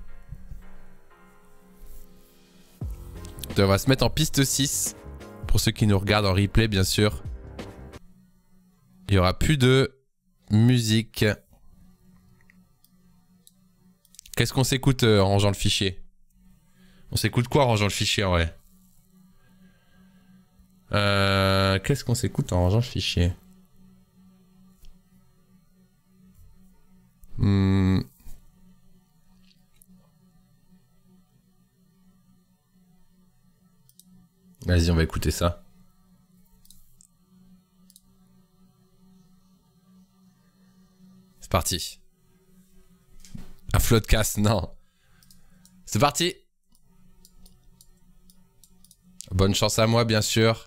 On va se mettre en piste 6. Pour ceux qui nous regardent en replay, bien sûr. Il n'y aura plus de musique. Qu'est-ce qu'on s'écoute en rangeant le fichier? On s'écoute quoi en rangeant le fichier en vrai? Qu'est-ce qu'on s'écoute en rangeant le fichier? Vas-y, on va écouter ça. C'est parti. Un floodcast, non. C'est parti. Bonne chance à moi, bien sûr.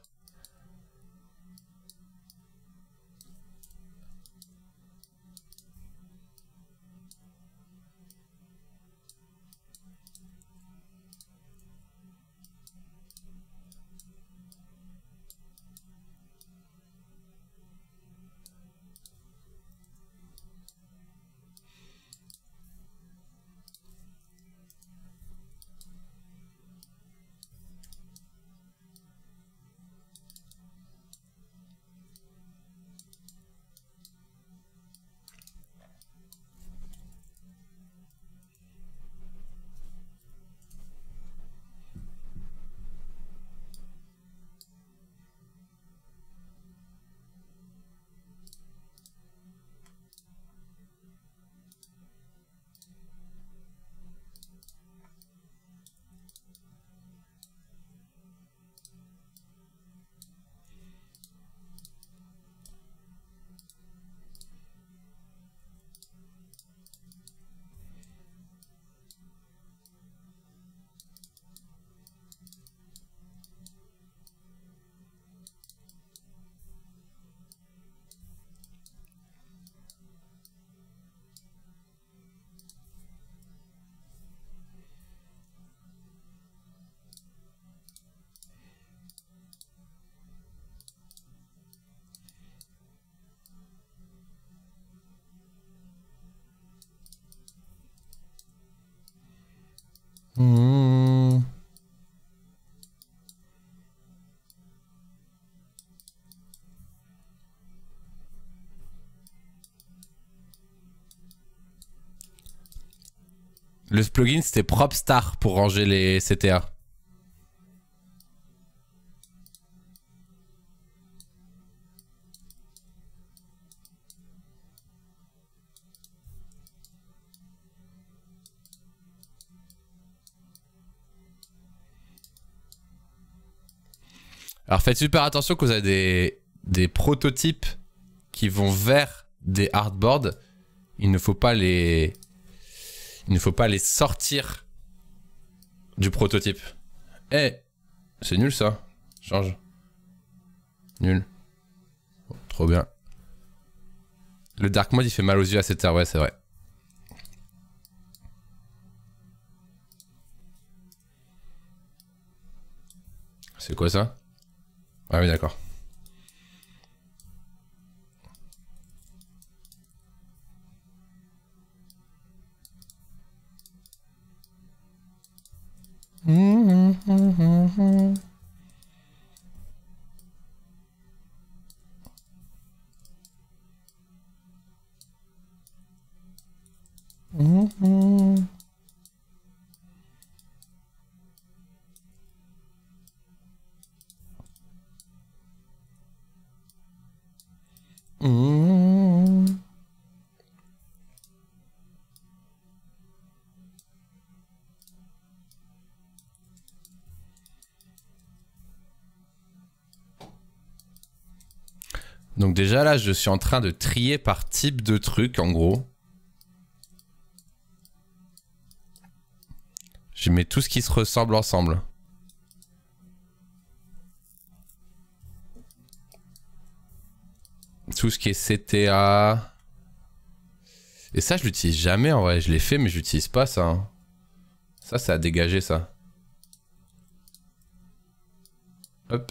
Le plugin c'était Propstar pour ranger les CTA. Alors faites super attention que vous avez des prototypes qui vont vers des hardboards. Il ne faut pas les sortir du prototype. Eh, c'est nul ça. Change. Nul. Oh, trop bien. Le dark mode il fait mal aux yeux à cette heure, ouais c'est vrai. C'est quoi ça? Ah oui d'accord. Donc déjà là, je suis en train de trier par type de truc, en gros. Je mets tout ce qui se ressemble ensemble. Tout ce qui est CTA. Et ça, je l'utilise jamais en vrai. Je l'ai fait, mais je l'utilise pas ça. Hein. Ça a dégagé ça. Hop.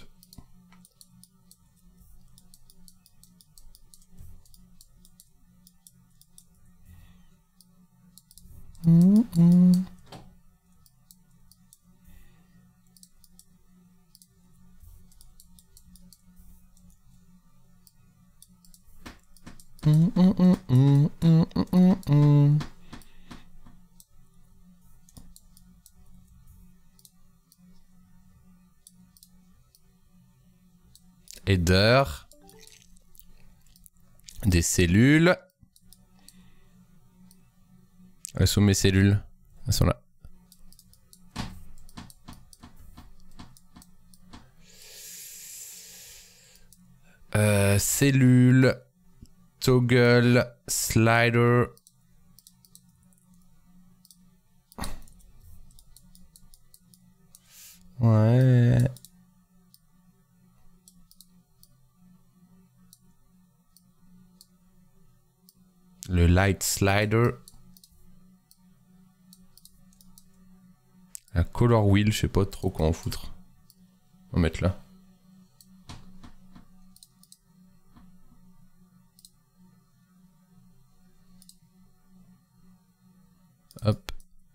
Header. Des cellules. Elles sont mes cellules. Elles sont là. Cellules. Toggle. Slider. Ouais. Le light slider. La color wheel, je sais pas trop quoi en foutre. On va mettre là. Hop.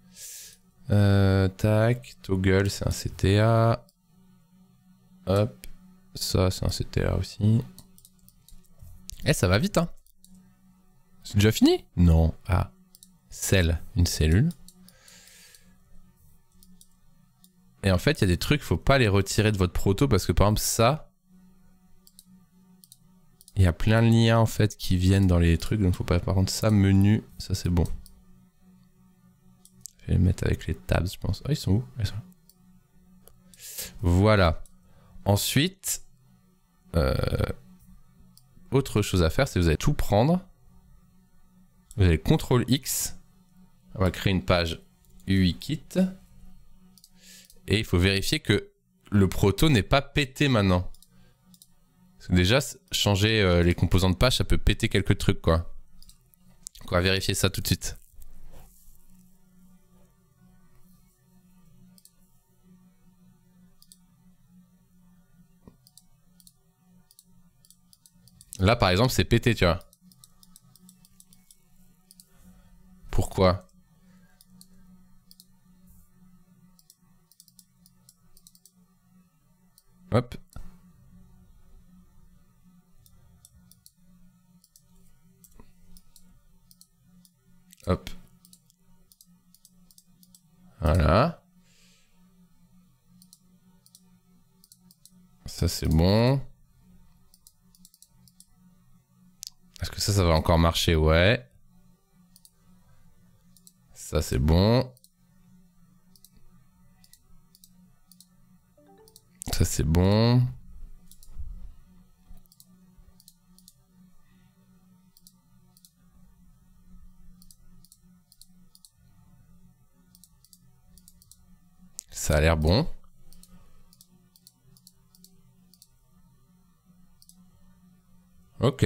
Tac. Toggle, c'est un CTA. Hop. Ça, c'est un CTA aussi. Eh, ça va vite, hein. C'est déjà fini? Non. Ah. Cell, une cellule. Et en fait, il y a des trucs, faut pas les retirer de votre proto parce que par exemple, ça. Il y a plein de liens en fait qui viennent dans les trucs, donc faut pas. Par contre, ça, menu, ça c'est bon. Je vais les mettre avec les tabs, je pense. Ah, ils sont où? Ils sont là. Voilà. Ensuite, autre chose à faire, c'est que vous allez tout prendre. Vous allez CTRL X. On va créer une page UIKit. Et il faut vérifier que le proto n'est pas pété maintenant. Parce que déjà, changer les composants de page, ça peut péter quelques trucs, quoi. Donc on va vérifier ça tout de suite. Là, par exemple, c'est pété, tu vois. Pourquoi ? Hop. Hop. Voilà. Ça, c'est bon. Est-ce que ça va encore marcher? Ouais. Ça, c'est bon. Ça, c'est bon. Ça a l'air bon. Ok.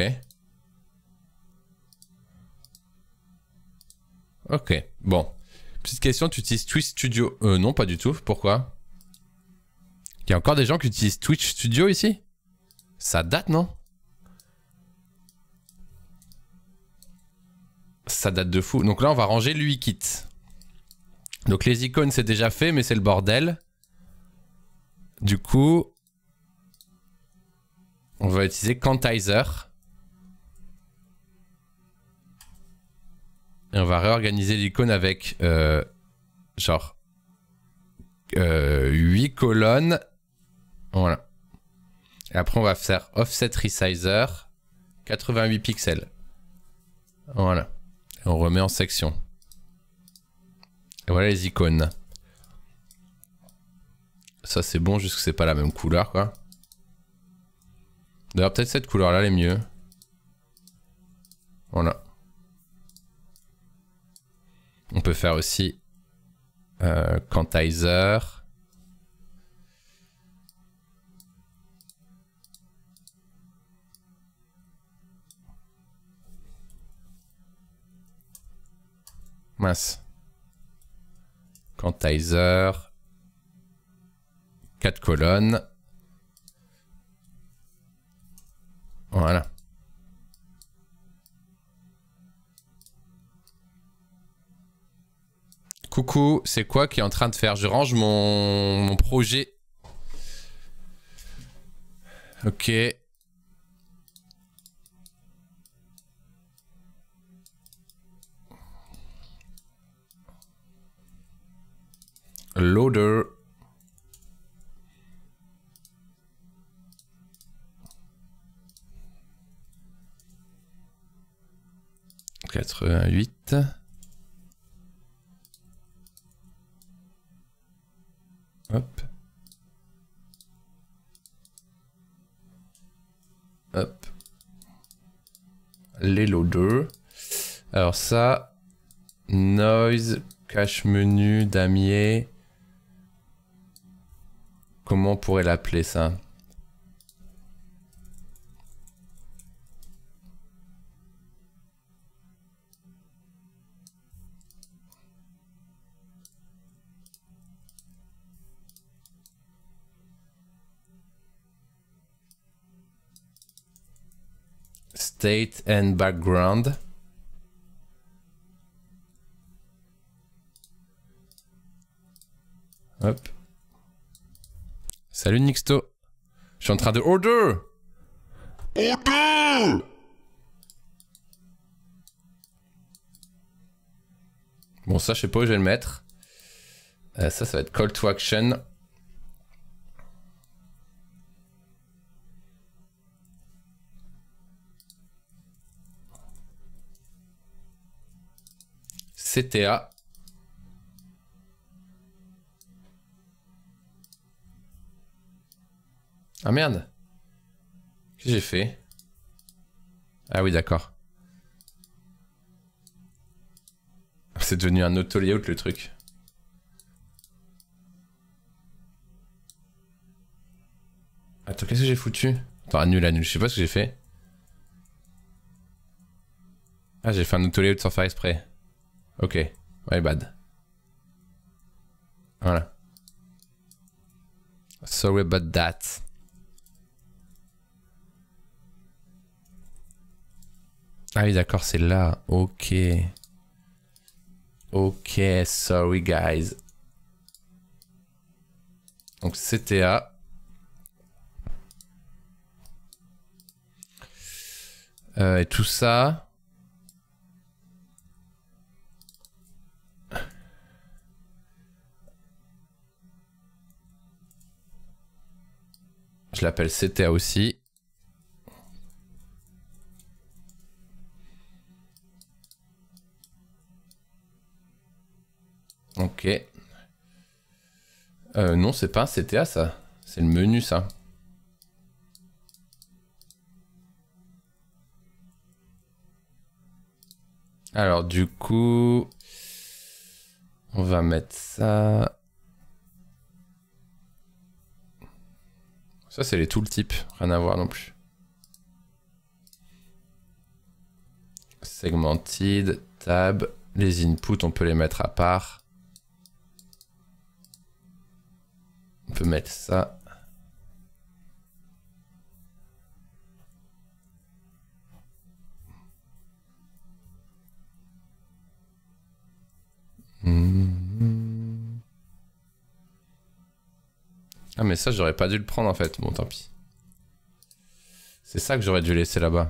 Ok. Bon. Petite question, tu utilises Twitch Studio? Non, pas du tout. Pourquoi? Il y a encore des gens qui utilisent Twitch Studio ici? Ça date, non? Ça date de fou. Donc là, on va ranger l'UIKit. Donc les icônes, c'est déjà fait, mais c'est le bordel. Du coup, on va utiliser Quantizer. Et on va réorganiser l'icône avec genre 8 colonnes. Voilà. Et après, on va faire Offset Resizer 88 pixels. Voilà. Et on remet en section. Et voilà les icônes. Ça, c'est bon, juste que c'est pas la même couleur, quoi. D'ailleurs, peut-être cette couleur-là, elle est mieux. Voilà. On peut faire aussi Quantizer. Mince. Quantizer. 4 colonnes. Voilà. Coucou, c'est quoi qui est en train de faire? Je range mon projet. Ok. Loader. $88. Hop. Hop. Les loaders. Alors ça, noise, cache menu, damier. Comment on pourrait l'appeler ça? State and background. Hop. Salut Nixto. Je suis en train de order. Order! Bon, ça, je sais pas où je vais le mettre. Ça va être call to action. CTA. Ah merde. Qu'est-ce que j'ai fait? Ah oui, d'accord. C'est devenu un auto-layout le truc. Attends, qu'est-ce que j'ai foutu? Attends, annule, je sais pas ce que j'ai fait. Ah, j'ai fait un auto-layout sans faire exprès. Ok, my bad. Voilà. Sorry about that. Ah oui, d'accord, c'est là. Ok. Ok, sorry guys. Donc CTA. Et tout ça. Je l'appelle CTA aussi. Ok. Non, c'est pas un CTA ça. C'est le menu ça. Alors du coup, on va mettre ça. Ça c'est les tooltips, rien à voir non plus. Segmented, tab, les inputs on peut les mettre à part. On peut mettre ça. Ah mais ça j'aurais pas dû le prendre en fait, bon tant pis. C'est ça que j'aurais dû laisser là-bas.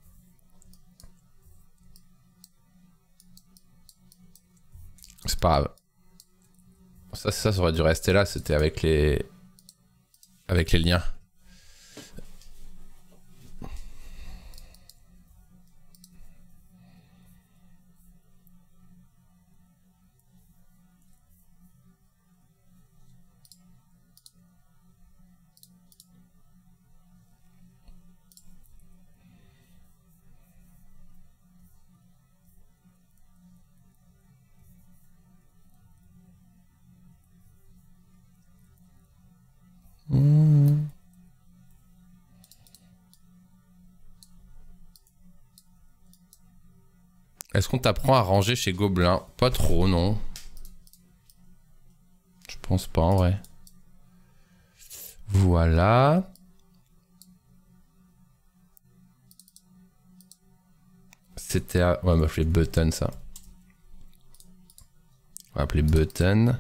C'est pas grave. Ça aurait dû rester là, c'était avec les liens. Est-ce qu'on t'apprend à ranger chez Gobelin? Pas trop, non. Je pense pas, en vrai. Voilà. C'était à... Ouais, on va appeler button, ça. On va appeler button.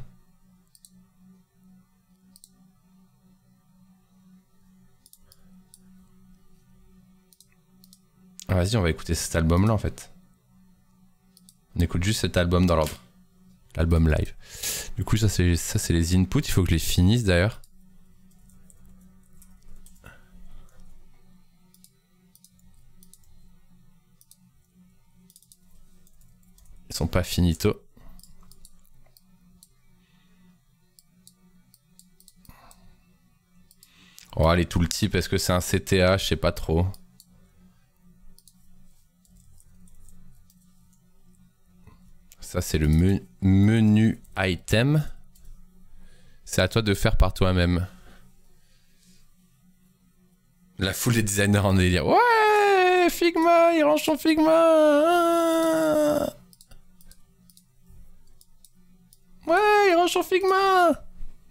Ah, vas-y, on va écouter cet album-là, en fait. On écoute juste cet album dans l'ordre. L'album live. Du coup, ça, c'est les inputs. Il faut que je les finisse, d'ailleurs. Ils sont pas finito. Oh, les tooltips, est-ce que c'est un CTA? Je sais pas trop. Ça, c'est le menu item. C'est à toi de faire par toi-même. La foule des designers en délire. Ouais, Figma, il range son Figma. Ouais, il range son Figma.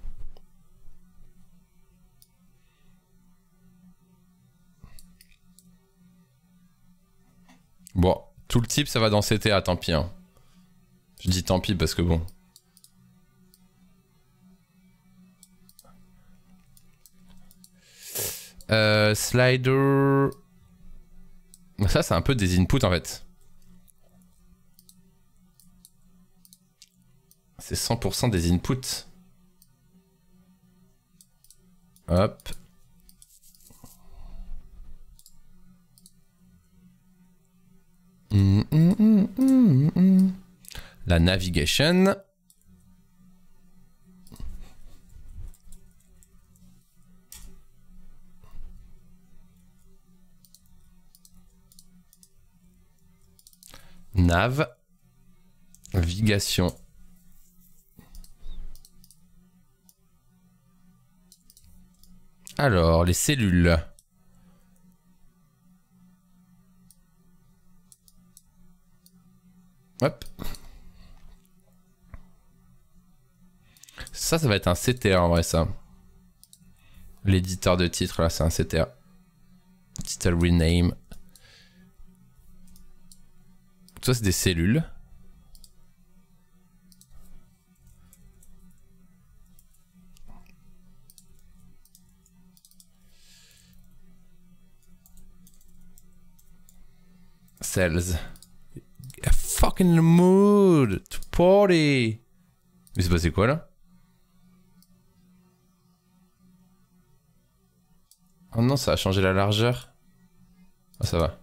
Bon, tout le type, ça va dans CTA, tant pis. Hein. Je dis tant pis parce que bon. Slider. Ça, c'est un peu des inputs en fait. C'est 100% des inputs. Hop. La navigation. Navigation. Alors, les cellules. Hop. Ça va être un CTA en vrai, ça. L'éditeur de titre, là, c'est un CTA. Title rename. Ça, c'est des cellules. Cells. A fucking mood to party. Mais c'est passé quoi là? Oh non, ça a changé la largeur. Ah, ça va.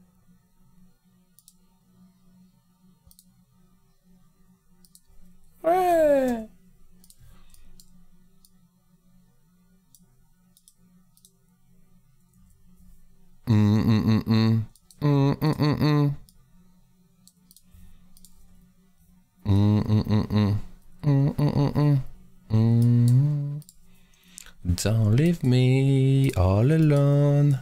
Ouais. Don't leave me all alone.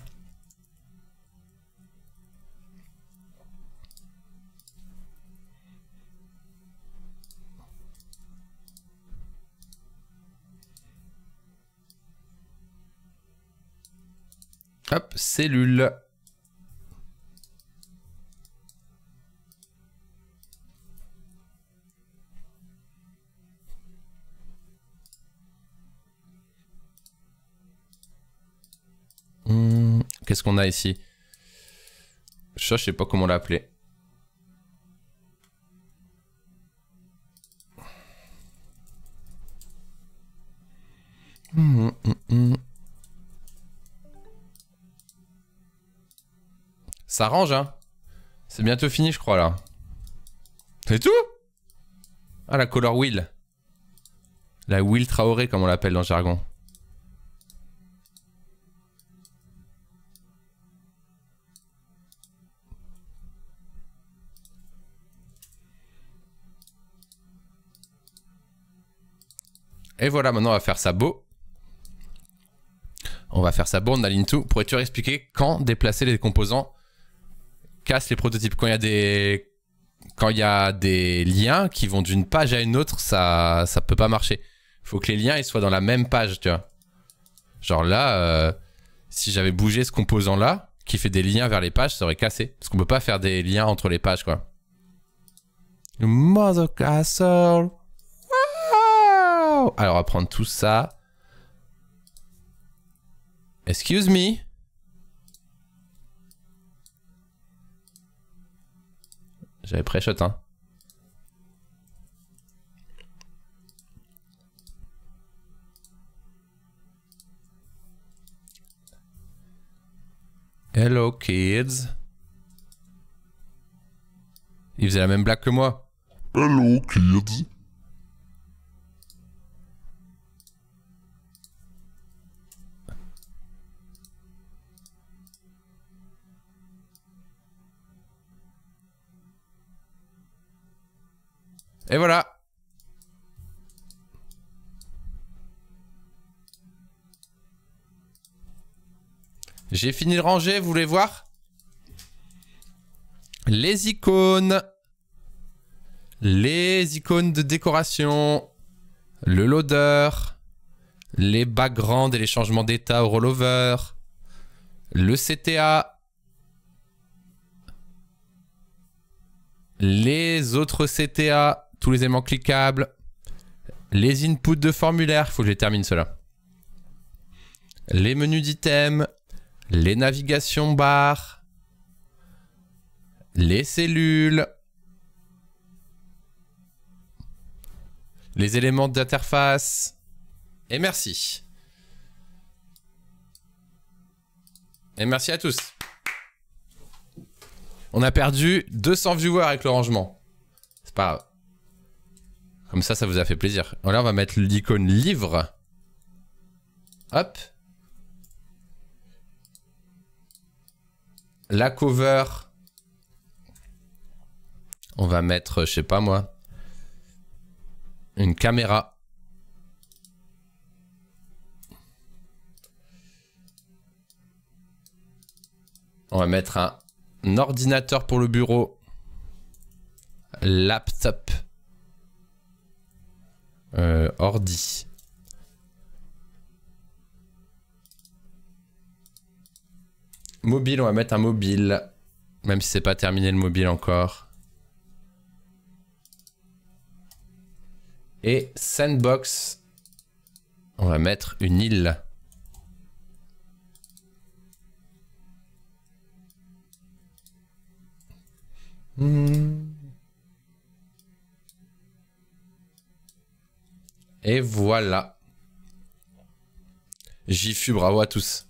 Hop, cellule. Qu'est-ce qu'on a ici? Ça, je sais pas comment l'appeler. Ça range, hein? C'est bientôt fini, je crois, là. C'est tout? Ah, la color wheel. La wheel Traoré, comme on l'appelle dans le jargon. Et voilà, maintenant on va faire ça beau. On va faire ça beau, on aligne tout. Pourrais-tu expliquer quand déplacer les composants casse les prototypes? Quand il y a des quand il y a des liens qui vont d'une page à une autre, ça peut pas marcher. Faut que les liens ils soient dans la même page, tu vois. Genre là, si j'avais bougé ce composant-là, qui fait des liens vers les pages, ça aurait cassé. Parce qu'on peut pas faire des liens entre les pages, quoi. Mother Castle. Wow. Alors, on va prendre tout ça. Excuse me. J'avais pré-shot, hein. Hello kids. Il faisait la même blague que moi. Hello, kids. Et voilà. J'ai fini de ranger, vous voulez voir? Les icônes. Les icônes de décoration. Le loader. Les backgrounds et les changements d'état au rollover. Le CTA. Les autres CTA. Tous les éléments cliquables. Les inputs de formulaire. Il faut que je les termine ceux-là. Les menus d'items. Les navigations barres, les cellules, les éléments d'interface, et merci. Et merci à tous. On a perdu 200 viewers avec le rangement. C'est pas grave. Comme ça vous a fait plaisir. Là, on va mettre l'icône livre. Hop. La cover, on va mettre, je sais pas moi, une caméra. On va mettre un ordinateur pour le bureau. Laptop. Ordi. Mobile, on va mettre un mobile. Même si c'est pas terminé le mobile encore. Et sandbox, on va mettre une île. Et voilà. J'y fus, bravo à tous.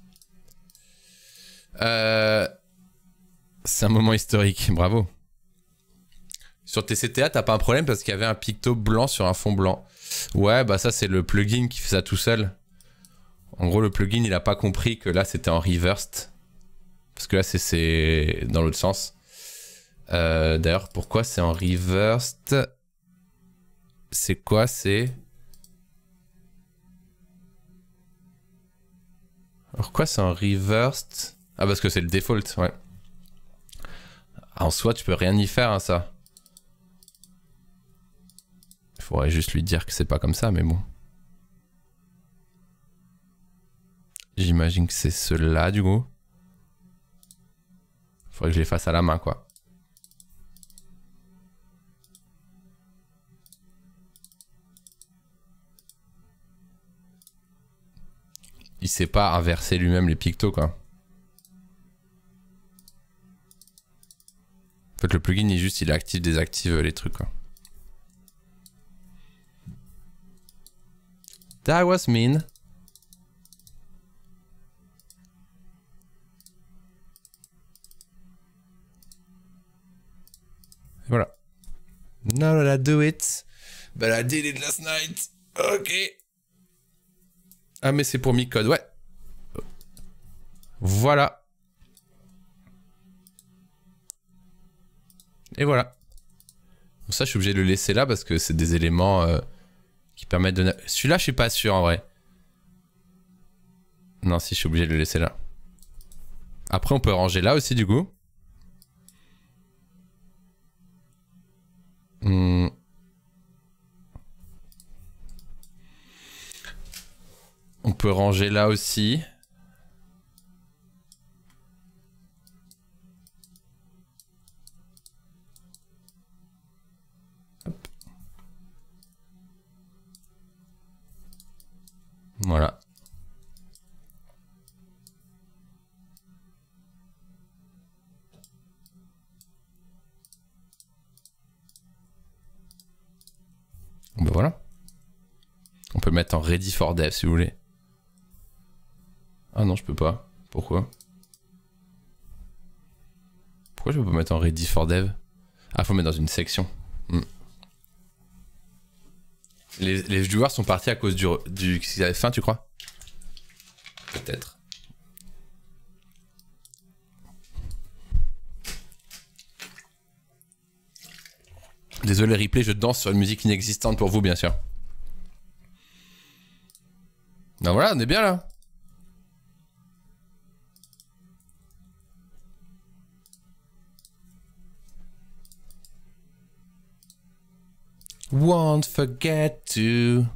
C'est un moment historique, bravo. Sur tes CTA, t'as pas un problème parce qu'il y avait un picto blanc sur un fond blanc. Ouais, bah ça c'est le plugin qui fait ça tout seul. En gros, le plugin il a pas compris que là c'était en reversed. Parce que là c'est dans l'autre sens. D'ailleurs, pourquoi c'est en reversed? C'est quoi? C'est... Pourquoi c'est en reversed? Ah, parce que c'est le default, ouais. En soi, tu peux rien y faire, hein, ça. Il faudrait juste lui dire que c'est pas comme ça, mais bon. J'imagine que c'est ceux-là, du coup. Faudrait que je les fasse à la main, quoi. Il sait pas inverser lui-même les pictos, quoi. En fait, le plugin, il active, désactive les trucs, quoi. That was mean. Et voilà. Now that I do it, but I did it last night. Ok. Ah, mais c'est pour Micode, ouais. Voilà. Et voilà. Bon, ça, je suis obligé de le laisser là parce que c'est des éléments qui permettent de... Celui-là, je suis pas sûr en vrai. Non, si, je suis obligé de le laisser là. Après, on peut ranger là aussi, du coup. peux ranger là aussi. Hop. Voilà. Ben voilà. On peut le mettre en ready for dev si vous voulez. Ah non, je peux pas. Pourquoi? Pourquoi je peux pas mettre en ready for dev? Ah, faut le mettre dans une section. Les joueurs sont partis à cause du qu'ils avaient faim, tu crois? Peut-être. Désolé replay, je danse sur une musique inexistante pour vous, bien sûr. Ben voilà, on est bien là. Won't forget to.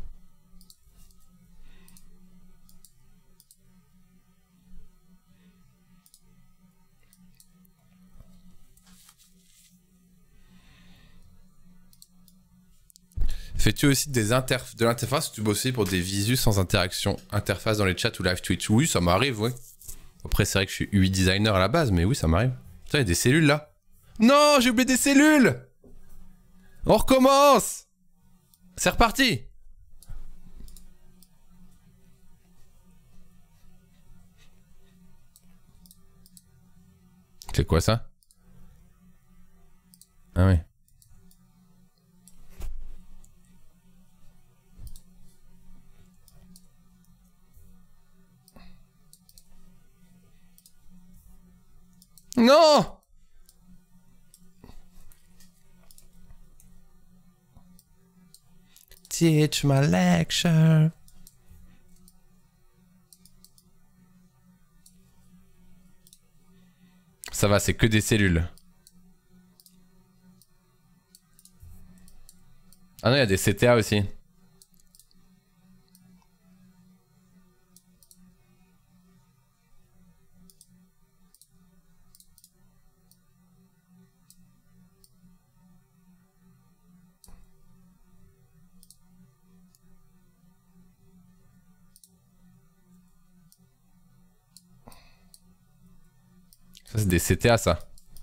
Fais-tu aussi de l'interface ou tu bosses aussi pour des visus sans interaction interface dans les chats ou live Twitch? Oui, ça m'arrive, oui. Après, c'est vrai que je suis UI designer à la base, mais oui, ça m'arrive. Putain, il y a des cellules là. Non, j'ai oublié des cellules. On recommence. C'est reparti. C'est quoi ça? Ah oui. Non! Teach my lecture. Ça va, c'est que des cellules. Ah non, il y a des CTA aussi. Ça, c'est des CTA, ça.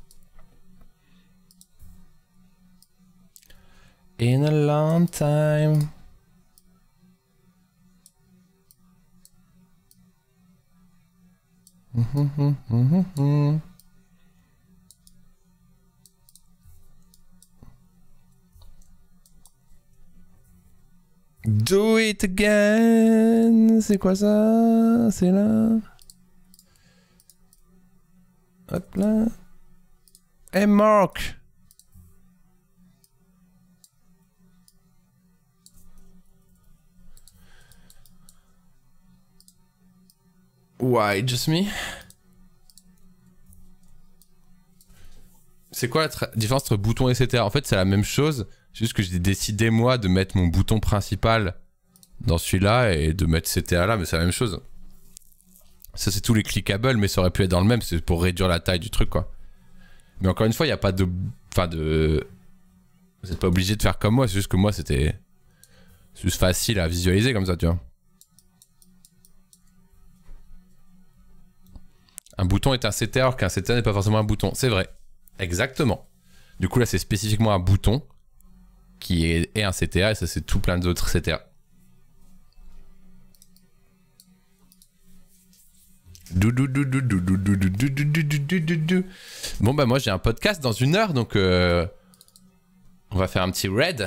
In a long time. Do it again. C'est quoi ça? C'est là. Hop là. Hey Mark. Why just me? C'est quoi la différence entre bouton et CTA? En fait, c'est la même chose. C'est juste que j'ai décidé, moi, de mettre mon bouton principal dans celui-là et de mettre CTA là, mais c'est la même chose. Ça, c'est tous les clickable, mais ça aurait pu être dans le même. C'est pour réduire la taille du truc, quoi. Mais encore une fois, il n'y a pas de... Enfin, de... Vous n'êtes pas obligé de faire comme moi. C'est juste que moi, c'était... C'est juste facile à visualiser comme ça, tu vois. Un bouton est un CTA alors qu'un CTA n'est pas forcément un bouton. C'est vrai. Exactement. Du coup, là, c'est spécifiquement un bouton qui est un CTA et ça, c'est tout plein d'autres CTA. Bon, bah, moi, j'ai un podcast dans 1 heure, donc on va faire un petit raid.